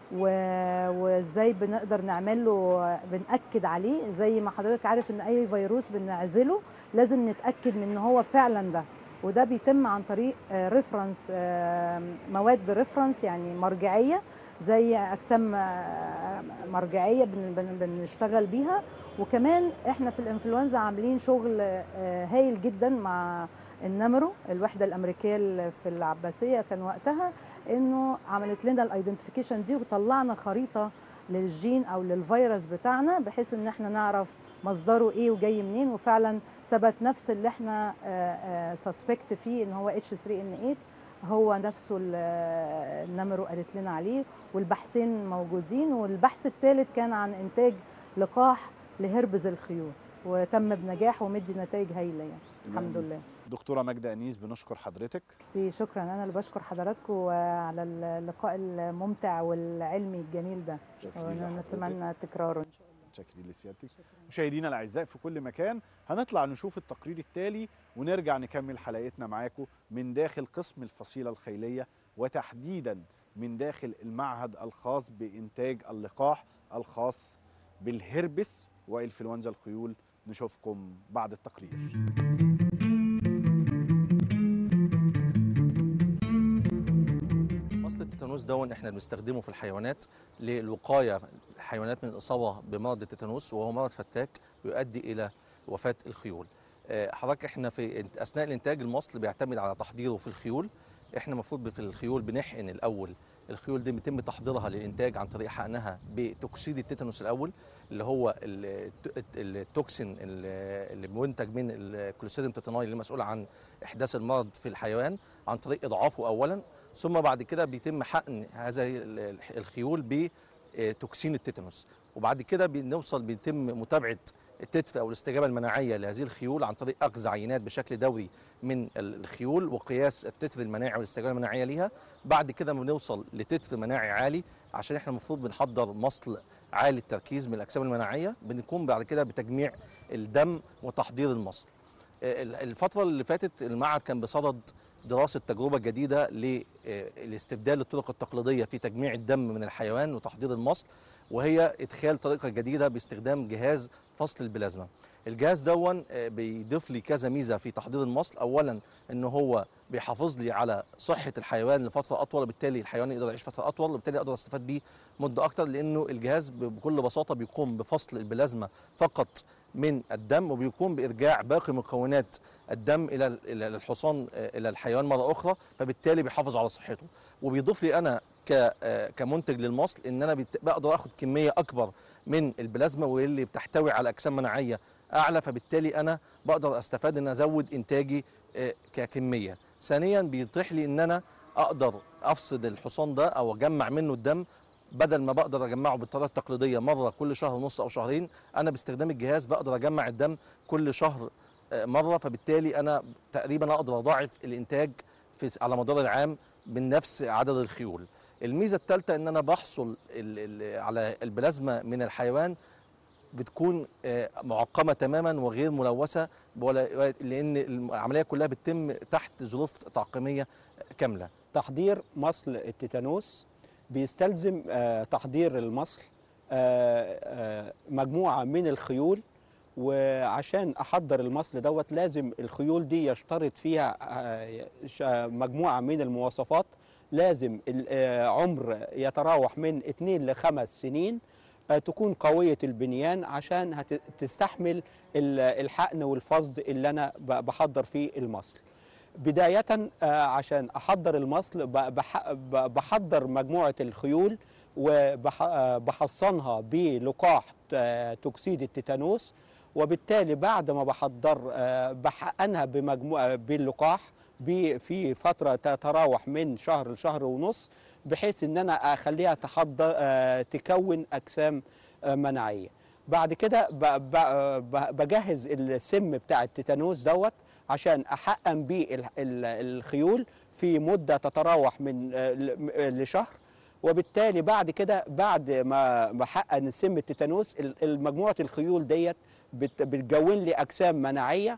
وازاي بنقدر نعمل له بنأكد عليه. زي ما حضرتك عارف ان اي فيروس بنعزله لازم نتأكد من ان هو فعلا ده، وده بيتم عن طريق ريفرنس، مواد ريفرنس يعني مرجعيه، زي اجسام مرجعيه بنشتغل بيها. وكمان احنا في الانفلونزا عاملين شغل هايل جدا مع النمرو، الوحده الامريكيه في العباسيه كان وقتها، انه عملت لنا الايدنتيفيكيشن دي وطلعنا خريطه للجين او للفيروس بتاعنا، بحيث ان احنا نعرف مصدره ايه وجاي منين. وفعلا ثبت نفس اللي احنا سسبكت فيه ان هو اتش ثري ان ثمانية هو نفسه النمرو قالت لنا عليه، والبحثين موجودين. والبحث الثالث كان عن انتاج لقاح لهربز الخيول، وتم بنجاح ومدي نتائج هايله يعني الحمد لله. دكتوره ماجده انيس بنشكر حضرتك. شكرا، انا اللي بشكر حضراتكم على اللقاء الممتع والعلمي الجميل ده، ونتمنى تكراره ان شاء الله. متشكرين لسيادتك. مشاهدينا الاعزاء في كل مكان، هنطلع نشوف التقرير التالي ونرجع نكمل حلقتنا معاكم من داخل قسم الفصيله الخيليه، وتحديدا من داخل المعهد الخاص بانتاج اللقاح الخاص بالهربس وانفلونزا الخيول. نشوفكم بعد التقرير. مصل التيتانوس دون احنا بنستخدمه في الحيوانات للوقايه الحيوانات من الاصابه بمرض التيتانوس، وهو مرض فتاك يؤدي الى وفاه الخيول. حضرتك احنا في اثناء الانتاج المصل بيعتمد على تحضيره في الخيول. احنا المفروض في الخيول بنحقن الاول الخيول دي، بيتم تحضيرها للانتاج عن طريق حقنها بتوكسيد التيتانوس الاول، اللي هو التوكسين اللي منتج من الكلوستريديوم تيتاناي اللي مسؤول عن احداث المرض في الحيوان، عن طريق اضعافه اولا، ثم بعد كده بيتم حقن هذا الخيول بتوكسين التيتانوس. وبعد كده بنوصل بيتم متابعه التتر او الاستجابه المناعيه لهذه الخيول عن طريق اخذ عينات بشكل دوري من الخيول وقياس التتر المناعي والاستجابه المناعيه ليها. بعد كده بنوصل لتتر مناعي عالي، عشان احنا المفروض بنحضر مصل عالي التركيز من الاجسام المناعيه. بنقوم بعد كده بتجميع الدم وتحضير المصل. الفتره اللي فاتت المعهد كان بصدد دراسه تجربه جديده لاستبدال الطرق التقليديه في تجميع الدم من الحيوان وتحضير المصل، وهي ادخال طريقه جديده باستخدام جهاز فصل البلازما. الجهاز دون بيضيف لي كذا ميزه في تحضير المصل. اولا ان هو بيحافظ لي على صحه الحيوان لفتره اطول، وبالتالي الحيوان يقدر يعيش فتره اطول، وبالتالي اقدر استفاد بيه مده اكتر، لانه الجهاز بكل بساطه بيقوم بفصل البلازما فقط من الدم، وبيقوم بارجاع باقي مكونات الدم الى الحصان الى الحيوان مره اخرى، فبالتالي بيحافظ على صحته. وبيضيف لي انا كمنتج للمصل ان انا بقدر اخد كميه اكبر من البلازما، واللي بتحتوي على اجسام مناعيه اعلى، فبالتالي انا بقدر استفاد ان ازود انتاجي ككميه. ثانيا بيتيح لي ان انا اقدر افصد الحصان ده او اجمع منه الدم، بدل ما بقدر اجمعه بالطريقه التقليديه مره كل شهر ونص او شهرين، انا باستخدام الجهاز بقدر اجمع الدم كل شهر مره، فبالتالي انا تقريبا اقدر اضاعف الانتاج في على مدار العام من نفس عدد الخيول. الميزه الثالثه ان انا بحصل على البلازما من الحيوان بتكون معقمه تماما وغير ملوثه، لان العمليه كلها بتتم تحت ظروف تعقيميه كامله. تحضير مصل التيتانوس بيستلزم تحضير المصل مجموعه من الخيول، وعشان احضر المصل دوت لازم الخيول دي يشترط فيها مجموعه من المواصفات. لازم العمر يتراوح من اثنين لخمس سنين، تكون قوية البنيان عشان تستحمل الحقن والفصد اللي أنا بحضر فيه المصل. بداية عشان أحضر المصل بحضر مجموعة الخيول وبحصنها بلقاح توكسيد التيتانوس، وبالتالي بعد ما بحضر بحقنها بمجموعة باللقاح في فترة تتراوح من شهر لشهر ونص، بحيث ان انا اخليها تحضر تكون اجسام مناعيه. بعد كده بجهز السم بتاع التيتانوس دوت عشان احقن بيه الخيول في مده تتراوح من لشهر، وبالتالي بعد كده بعد ما بحقن السم التيتانوس مجموعه الخيول ديت بتكون لي اجسام مناعيه،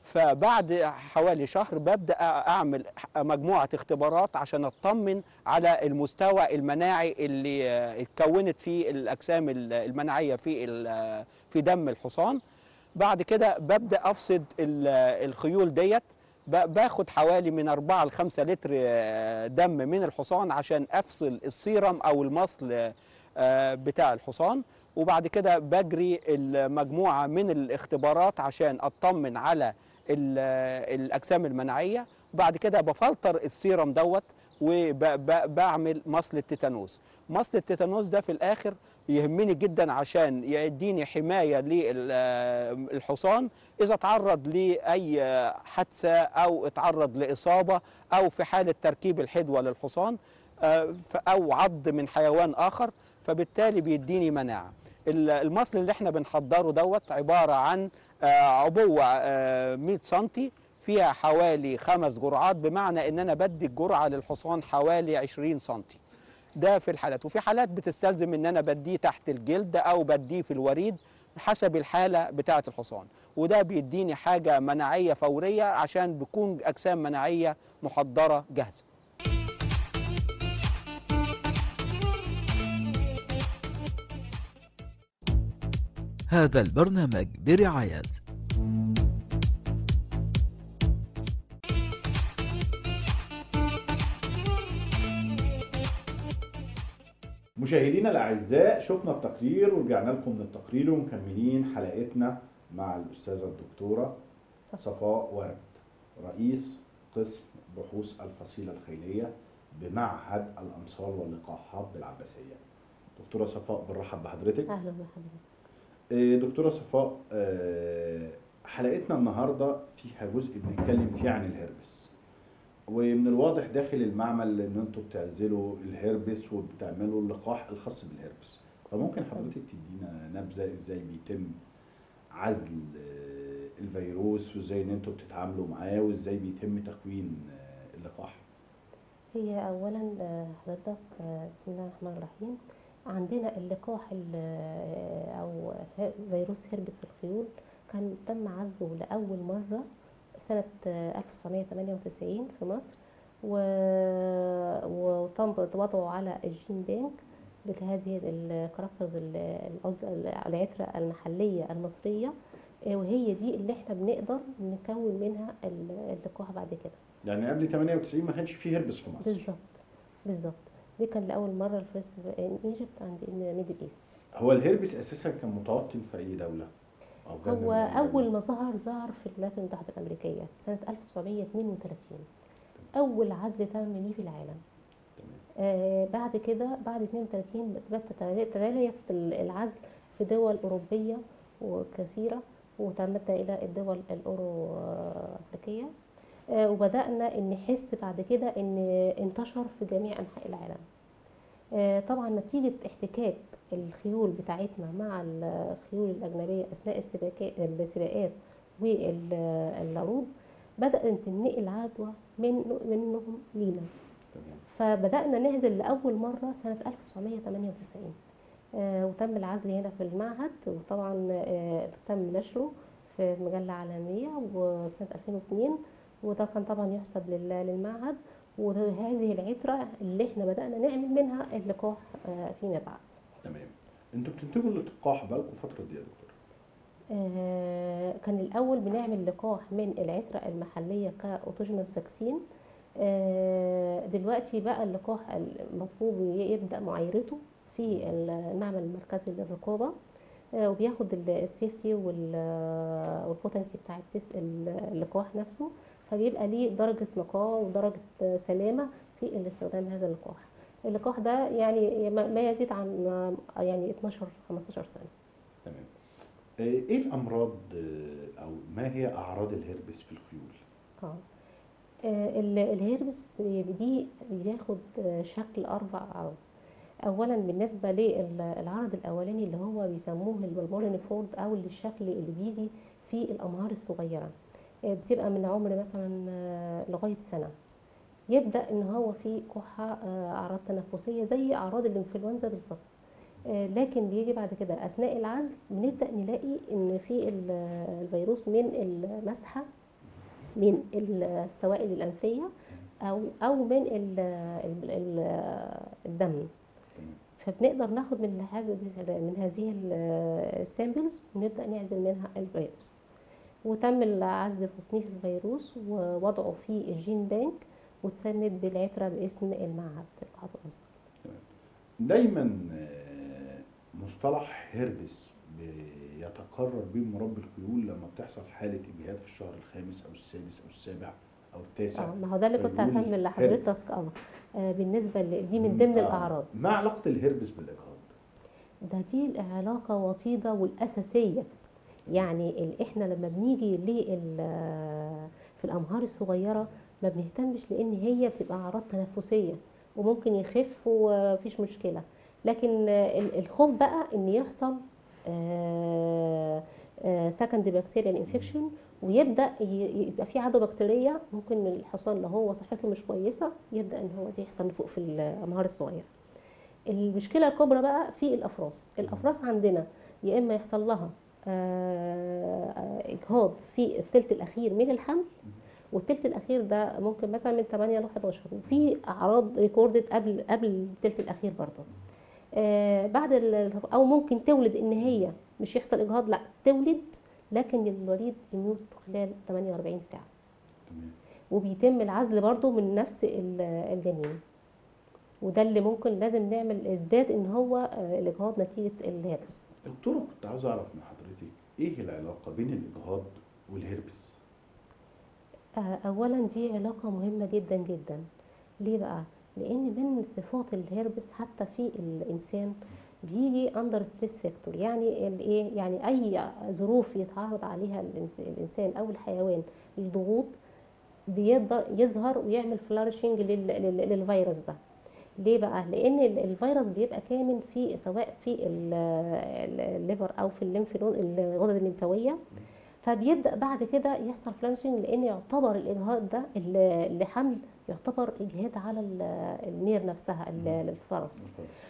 فبعد حوالي شهر ببدأ أعمل مجموعة اختبارات عشان أطمن على المستوى المناعي اللي اتكونت فيه الأجسام المناعية في في دم الحصان. بعد كده ببدأ أفصد الخيول ديت، باخد حوالي من أربعة لخمسة لتر دم من الحصان عشان أفصل السيرم أو المصل بتاع الحصان. وبعد كده بجري المجموعة من الاختبارات عشان أطمن على الأجسام المناعية. وبعد كده بفلتر السيرم دوت وبعمل مصل التيتانوس. مصل التيتانوس ده في الآخر يهمني جدا عشان يديني حماية للحصان إذا تعرض لأي حادثة أو اتعرض لإصابة أو في حالة تركيب الحدوة للحصان أو عض من حيوان آخر، فبالتالي بيديني مناعة. المصل اللي احنا بنحضره دوت عبارة عن عبوة مئة سنتي فيها حوالي خمس جرعات، بمعنى ان انا بدي الجرعة للحصان حوالي عشرين سنتي. ده في الحالات، وفي حالات بتستلزم ان انا بديه تحت الجلد او بديه في الوريد حسب الحالة بتاعة الحصان، وده بيديني حاجة مناعية فورية عشان بيكون اجسام مناعية محضرة جاهزة. هذا البرنامج برعاية مشاهدينا الاعزاء، شفنا التقرير ورجعنا لكم من التقرير ومكملين حلقتنا مع الاستاذه الدكتوره صفاء ورد، رئيس قسم بحوث الفصيله الخيليه بمعهد الامصال واللقاحات بالعباسيه. دكتوره صفاء، بنرحب بحضرتك. اهلا بحضرتك. دكتوره صفاء، حلقتنا النهارده فيها جزء بنتكلم فيه عن الهربس، ومن الواضح داخل المعمل ان انتوا بتعزلوا الهربس وبتعملوا اللقاح الخاص بالهربس، فممكن حضرتك تدينا نبذه ازاي بيتم عزل الفيروس وازاي ان انتوا بتتعاملوا معاه وازاي بيتم تكوين اللقاح؟ هي اولا حضرتك بسم الله الرحمن الرحيم، عندنا اللقاح او فيروس هربس الخيول كان تم عزله لاول مره سنة ألف وتسعمائة وثمانية وتسعين في مصر، وتم وضعه على الجين بانك بهذه الكاركترز العترة المحلية المصرية، وهي دي اللي احنا بنقدر نكون منها اللقاح بعد كده. يعني قبل ثمانية وتسعين ما كانش فيه هربس في مصر؟ بالظبط بالظبط، دي كان لأول مرة الفيرست ان ايجيبت عند ميدل ايست. هو الهربس أساسا كان متوطن في أي دولة؟ هو أول ما ظهر ظهر في الولايات المتحدة الأمريكية في سنة ألف وتسعمائة واثنين وثلاثين، أول عزل تم ليه في العالم. آه بعد كده بعد اثنين وثلاثين تتاليت العزل في دول أوروبية وكثيرة وتمت إلى الدول الأورو أفريقية، آه وبدأنا نحس بعد كده إن انتشر في جميع أنحاء العالم. آه طبعا نتيجة احتكاك الخيول بتاعتنا مع الخيول الأجنبية أثناء السباقات والعروض بدأت تنقل العدوى من منهم لينا. فبدأنا نعزل لأول مرة سنة ألف وتسعمائة وثمانية وتسعين، آه وتم العزل هنا في المعهد، وطبعا آه تم نشره في مجلة عالمية وسنة ألفين واثنين، وده كان طبعا يحسب للمعهد، وهذه العترة اللي احنا بدأنا نعمل منها اللقاح آه فيما بعد. تمام. انتوا بتنتجوا اللقاح بقالكم فترة دي يا دكتور؟ آه كان الأول بنعمل لقاح من العترة المحلية كأوتوجينوس فاكسين. آه دلوقتي بقى اللقاح المطلوب يبدأ معايرته في المعمل المركزي للرقابة، آه وبياخد السيفتي والبوتنسي بتاع اللقاح نفسه، فبيبقى ليه درجة نقاء ودرجة سلامة في الاستخدام هذا اللقاح. اللقاح ده يعني ما يزيد عن يعني اثناشر خمستاشر سنة. تمام. ايه الامراض او ما هي اعراض الهربس في الخيول؟ اه الهربس دي بياخد شكل اربع اعراض. اولا بالنسبه للعرض الاولاني اللي هو بيسموه البلمونري فولد او الشكل اللي بيجي في الامهار الصغيره، بتبقى من عمر مثلا لغايه سنه، يبدا ان هو في كحه اعراض تنفسيه زي اعراض الانفلونزا بالظبط، لكن بيجي بعد كده اثناء العزل بنبدا نلاقي ان في الفيروس من المسحه من السوائل الأنفية أو أو من ال ال ال الدم. فبنقدر ناخد من هذه من هذه السامبلز ونبدأ نعزل منها الفيروس. وتم العزل تصنيف الفيروس ووضعه في الجين بانك وتسمد بالعترة باسم المعهد لقاحات الأمصار. دايما مصطلح هيربس بيتكرر بين مربي الخيول لما بتحصل حالة إجهاد في الشهر الخامس أو السادس أو السابع أو التاسع. اه ما هو ده اللي كنت هكمل لحضرتك. اه بالنسبة دي من ضمن آه. الأعراض. ما علاقة الهيربس بالإجهاض؟ ده دي العلاقة وطيدة والأساسية. يعني احنا لما بنيجي في الأمهار الصغيرة ما بنهتمش لأن هي بتبقى أعراض تنفسية وممكن يخف ومفيش مشكلة، لكن الخوف بقى ان يحصل سكند بكتيريال انفكشن ويبدا يبقى في عدوى بكتيريه، ممكن الحصان لو هو صحته مش كويسه يبدا ان هو يحصل فوق في الامهار الصغيره. المشكله الكبرى بقى في الافراس. الافراس عندنا يا اما يحصل لها اجهاض في الثلث الاخير من الحمل، والثلث الاخير ده ممكن مثلا من ثمانية ل احد عشر، وفي اعراض ريكوردد قبل قبل الثلث الاخير برضه. آه بعد او ممكن تولد ان هي مش يحصل اجهاض، لا تولد لكن الوليد يموت خلال ثمانية وأربعين ساعه. تمام. وبيتم العزل برضه من نفس الجنين، وده اللي ممكن لازم نعمل اثبات ان هو آه الاجهاض نتيجه الهربس. دكتور كنت عاوز اعرف من حضرتك ايه العلاقه بين الاجهاض والهربس؟ آه اولا دي علاقه مهمه جدا جدا. ليه بقى؟ لان من صفات الهربس حتى في الانسان بيجي اندر ستريس فاكتور. يعني الايه؟ يعني اي ظروف يتعرض عليها الانسان او الحيوان للضغوط بيقدر يظهر ويعمل فلارشنج للفيروس ده. ليه بقى؟ لان الفيروس بيبقى كامن في سواء في الليفر او في الليمف الغدد الليمفاويه، فبيبدا بعد كده يحصل فلانشنج، لان يعتبر الاجهاض ده اللي حمل يعتبر اجهاد على المير نفسها للفرس.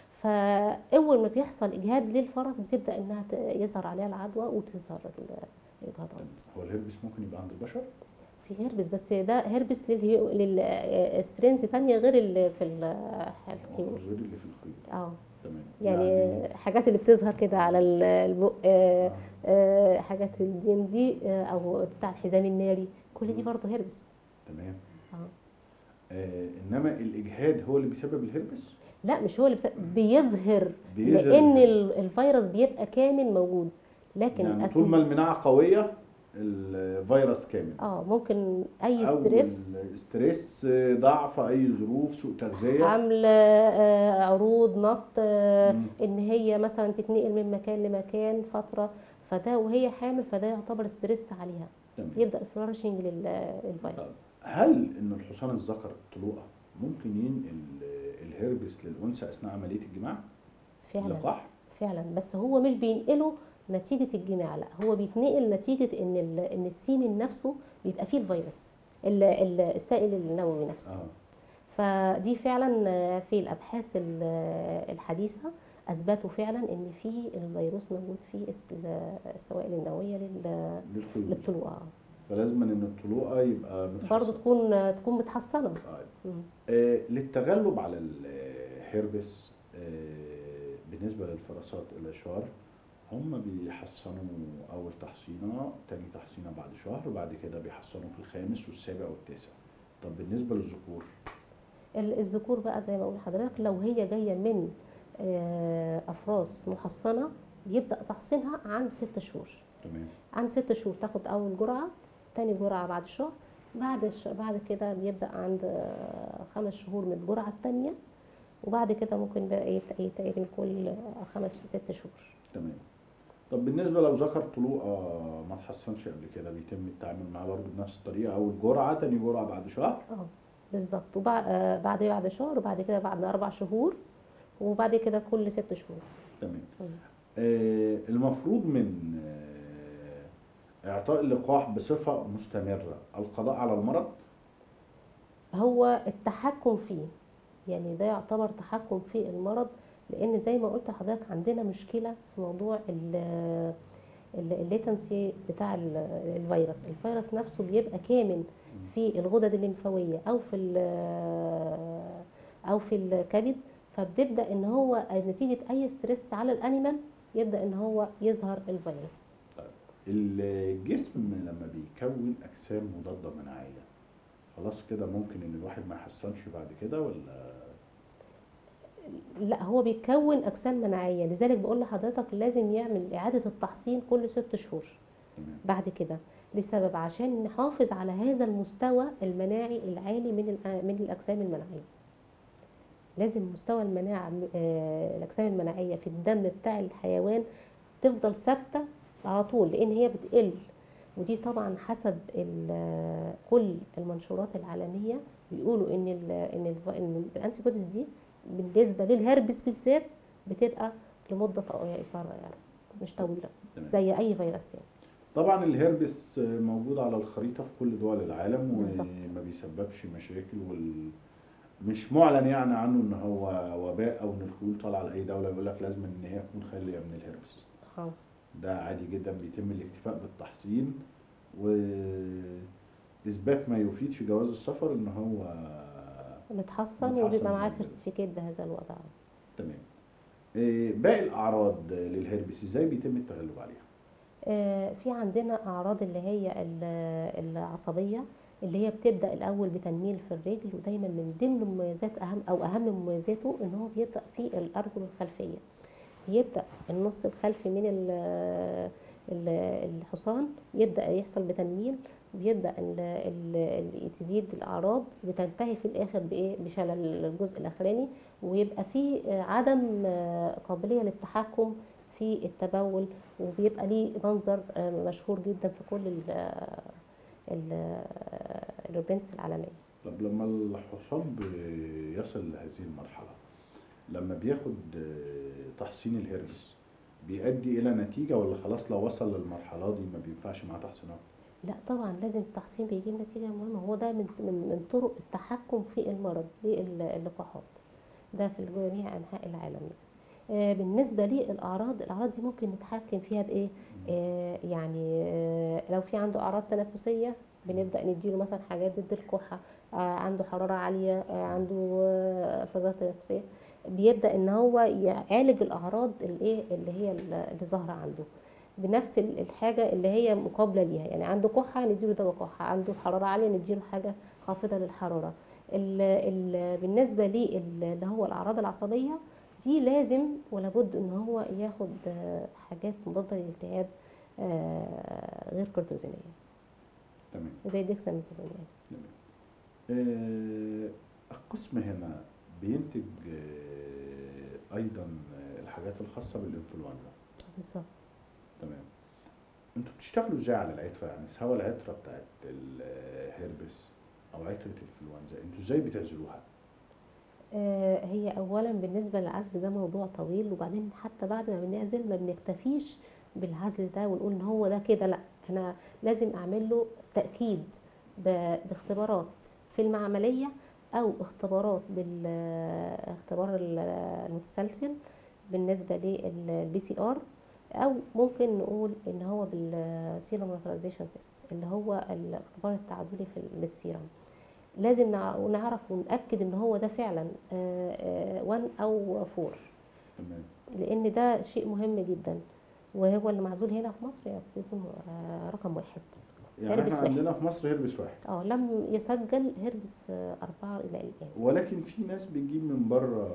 فاول ما بيحصل اجهاد للفرس بتبدا انها يظهر عليها العدوى وتظهر الاجهاضات. هو الهربس ممكن يبقى عند البشر؟ في هربس، بس ده هربس للسترينز ثانيه غير اللي في الخيول. غير اللي في الخيول. اه تمام. يعني, يعني حاجات اللي بتظهر كده على البق، آه آه حاجات الدي دي آه او بتاع الحزام الناري، كل دي برضه هربس. تمام. اه آه انما الاجهاد هو اللي بيسبب الهربس؟ لا مش هو اللي بيسبب، بيظهر, بيظهر لان الفيروس بيبقى كامل موجود، لكن يعني طول ما المناعه قويه الفيروس كامل. اه ممكن اي ستريس ستريس ضعف، اي ظروف، سوء تغذيه، حمل، آه عروض نط، آه ان هي مثلا تتنقل من مكان لمكان فتره، فده وهي حامل فده يعتبر ستريس عليها. تمام. يبدا الفلارشنج للفيروس. هل ان الحصان الذكر الطلوقه ممكن ينقل الهربس للانثى اثناء عمليه الجماع؟ فعلا اللقاح؟ فعلا، بس هو مش بينقله نتيجة الجماع، لا هو بيتنقل نتيجة ان ان السيمن نفسه بيبقى فيه الفيروس السائل النووي نفسه. آه. فدي فعلا في الابحاث الحديثة اثبتوا فعلا ان في الفيروس موجود في السوائل النووية للطلوقة. فلازم ان الطلوقة يبقى متحصنة برضه تكون تكون متحصنة. آه. آه للتغلب على الهربس آه بالنسبة للفراسات الاشار هم بيحصنوا اول تحصينه، تاني تحصينه بعد شهر، وبعد كده بيحصنوا في الخامس والسابع والتاسع. طب بالنسبه للذكور؟ الذكور بقى زي ما اقول لحضرتك لو هي جايه من افراس محصنه بيبدا تحصينها عند ست شهور. تمام. عند ست شهور تاخد اول جرعه، تاني جرعه بعد شهر، بعد بعد كده بيبدا عند خمس شهور من الجرعه الثانيه، وبعد كده ممكن بقى يتعمل كل خمس ست شهور. تمام. طب بالنسبه لو ذكر طلوقه ما اتحصنش قبل كده بيتم التعامل معاه برضه بنفس الطريقه، اول جرعه، تاني جرعه بعد شهر؟ اه بالظبط، وبعد بعد بعد شهر، وبعد كده بعد اربع شهور، وبعد كده كل ست شهور. تمام. آه المفروض من آه اعطاء اللقاح بصفه مستمره القضاء على المرض؟ هو التحكم فيه، يعني ده يعتبر تحكم في المرض، لان زي ما قلت لحضرتك عندنا مشكله في موضوع الليتنسي بتاع ال- الفيروس الفيروس نفسه بيبقى كامن في الغدد الليمفاويه او في ال- او في الكبد، فبتبدا ان هو نتيجه اي ستريس على الانيمال يبدا ان هو يظهر الفيروس. الجسم لما بيكون اجسام مضاده مناعيه خلاص كده ممكن ان الواحد ما يحصنش بعد كده ولا؟ لا، هو بيكون اجسام مناعيه، لذلك بقول لحضرتك لازم يعمل اعاده التحصين كل ست شهور تمام. بعد كده، لسبب عشان نحافظ على هذا المستوى المناعي العالي من الأ- من الاجسام المناعيه. لازم مستوى المناعه آه، الاجسام المناعيه في الدم بتاع الحيوان تفضل ثابته على طول، لان هي بتقل. ودي طبعا حسب ال- كل المنشورات العالميه بيقولوا ان ال ان ال ان الانتي بوديز دي بالنسبه للهربس بالذات بتبقى لمده قصيره يعني مش طويله تمام. زي اي فيروس تاني. طبعا الهربس موجود على الخريطه في كل دول العالم بالظبط. وما بيسببش مشاكل وال... مش معلن يعني عنه ان هو وباء او ان الخيول طالعه لاي دوله يقول لك لازم ان هي تكون خاليه من الهربس. اه ده عادي جدا بيتم الاكتفاء بالتحصين واثبات ما يفيد في جواز السفر ان هو متحصن متحصن وبيبقى معاه بال- سيرتيفيكيت بهذا الوضع. تمام. إيه، باقي الاعراض للهربس ازاي بيتم التغلب عليها؟ آه، في عندنا اعراض اللي هي ال- العصبيه، اللي هي بتبدا الاول بتنميل في الرجل، ودايما من ضمن مميزات اهم او اهم مميزاته ان هو بيبدا في الارجل الخلفيه. بيبدا النص الخلفي من ال- ال- الحصان يبدا يحصل بتنميل، بيبدا ال- ال- ال- تزيد الاعراض، بتنتهي في الاخر بايه؟ بشلل الجزء الاخراني، ويبقى في عدم قابليه للتحكم في التبول، وبيبقى ليه منظر مشهور جدا في كل الريبرنس العالميه. طب لما الحصان بيصل لهذه المرحله لما بياخد آه، تحصين الهربس بيؤدي الى نتيجه ولا خلاص لو وصل للمرحله دي ما بينفعش معاه تحصينات؟ لا طبعا لازم التحصين بيجيب نتيجة مهمة، هو ده من من من طرق التحكم في المرض باللقاحات ده في جميع أنحاء العالم. آه، بالنسبة للأعراض، الأعراض دي ممكن نتحكم فيها بإيه؟ آه، يعني آه، لو في عنده أعراض تنفسية بنبدأ نديله مثلا حاجات ضد الكحة، آه، عنده حرارة عالية، آه، عنده آه، افرازات تنفسية، بيبدأ إن هو يعالج الأعراض الإيه اللي هي اللي ظاهرة عنده بنفس الحاجة اللي هي مقابلة ليها. يعني عنده كحة نديله دواء كحة، عنده حرارة عالية نديله حاجة خافضة للحرارة. ال ال بالنسبة لي اللي هو الأعراض العصبية دي لازم ولابد ان هو ياخد آه، حاجات مضادة للالتهاب آه، غير كورتيزونية تمام. زي الديكساميثاسون يعني. تمام. آه، القسم هنا بينتج آه، ايضا آه، الحاجات الخاصه بالانفلونزا. بالظبط. تمام. انتوا بتشتغلوا ازاي على العتره يعني سواء العتره بتاعت الهربس او عتره الانفلونزا انتوا ازاي بتعزلوها؟ آه، هي اولا بالنسبه للعزل ده موضوع طويل، وبعدين حتى بعد ما بنعزل ما بنكتفيش بالعزل ده ونقول ان هو ده كده، لا انا لازم اعمل له تاكيد ب- باختبارات في المعمليه، او اختبارات بالاختبار المتسلسل بالنسبه للبي سي ار، او ممكن نقول ان هو بالسيرم نيوتراليزيشن تيست اللي هو الاختبار التعادلي في للسيرم. لازم نع- نعرف ونأكد ان هو ده فعلا واحد او أربعة، تمام. لان ده شيء مهم جدا، وهو اللي معزول هنا في مصر يعني بيكون آه، رقم واحد. يعني هربس احنا واحد. عندنا في مصر هربس واحد اه لم يسجل هربس آه، أربعة إلى الآن. ولكن في ناس بتجيب من بره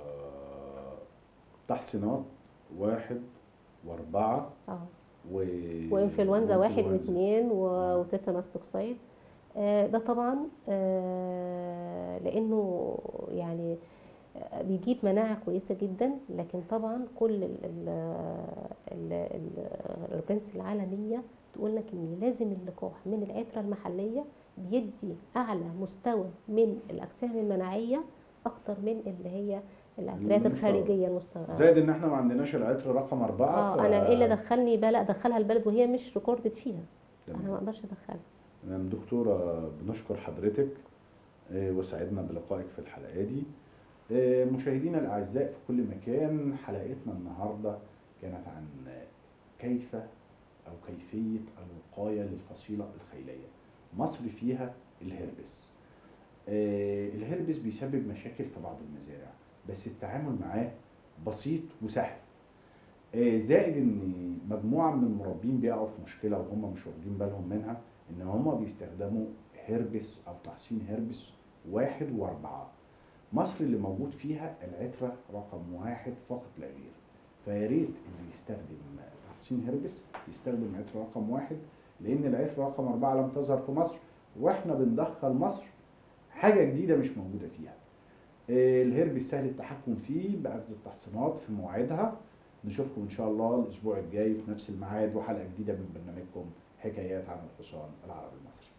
تحصينات واحد واربعه اه و... وانفلونزا واحد وإنفلونزا. واثنين و- آه. وتيتانوس توكسايد. آه، ده طبعا آه، لانه يعني آه، بيجيب مناعة كويسة جدا، لكن طبعا كل ال- ال- ال- ال- الريفرنس العالمية تقول لك ان لازم اللقاح من العترة المحلية بيدي اعلى مستوى من الاجسام المناعية اكتر من اللي هي العترات المستورد. الخارجية المستوى. زائد ان احنا ما عندناش العطر رقم اربعه. اه ف... انا ايه اللي دخلني بلا ادخلها البلد وهي مش ريكوردد فيها؟ تمام. انا ما اقدرش ادخلها. تمام دكتوره بنشكر حضرتك آه، وسعدنا بلقائك في الحلقه دي. آه، مشاهدينا الاعزاء في كل مكان حلقتنا النهارده كانت عن كيف أو كيفية الوقاية للفصيلة الخيلية. مصر فيها الهربس. آه الهربس بيسبب مشاكل في بعض المزارع، بس التعامل معاه بسيط وسهل. آه زائد ان مجموعة من المربين بيقعوا في مشكلة وهم مش واخدين بالهم منها، ان هم بيستخدموا هربس او تحصين هربس واحد واربعة. مصر اللي موجود فيها العترة رقم واحد فقط لا غير، فيا ريت اللي يستخدم تحصين هربس يستخدم عترة رقم واحد، لان العترة رقم اربعة لم تظهر في مصر، واحنا بندخل مصر حاجة جديدة مش موجودة فيها. الهربس سهل التحكم فيه بأخذ التحصينات في مواعيدها. نشوفكم ان شاء الله الاسبوع الجاي في نفس الميعاد وحلقة جديدة من برنامجكم حكايات عن الحصان العربي المصري.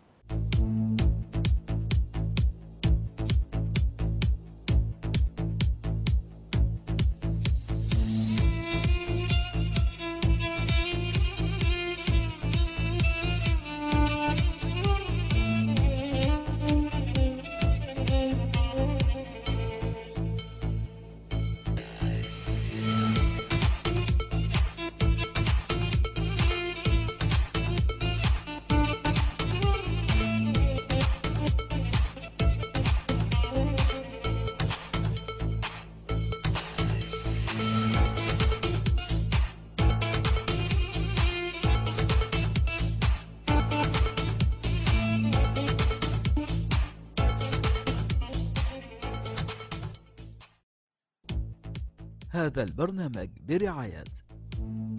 هذا البرنامج برعاية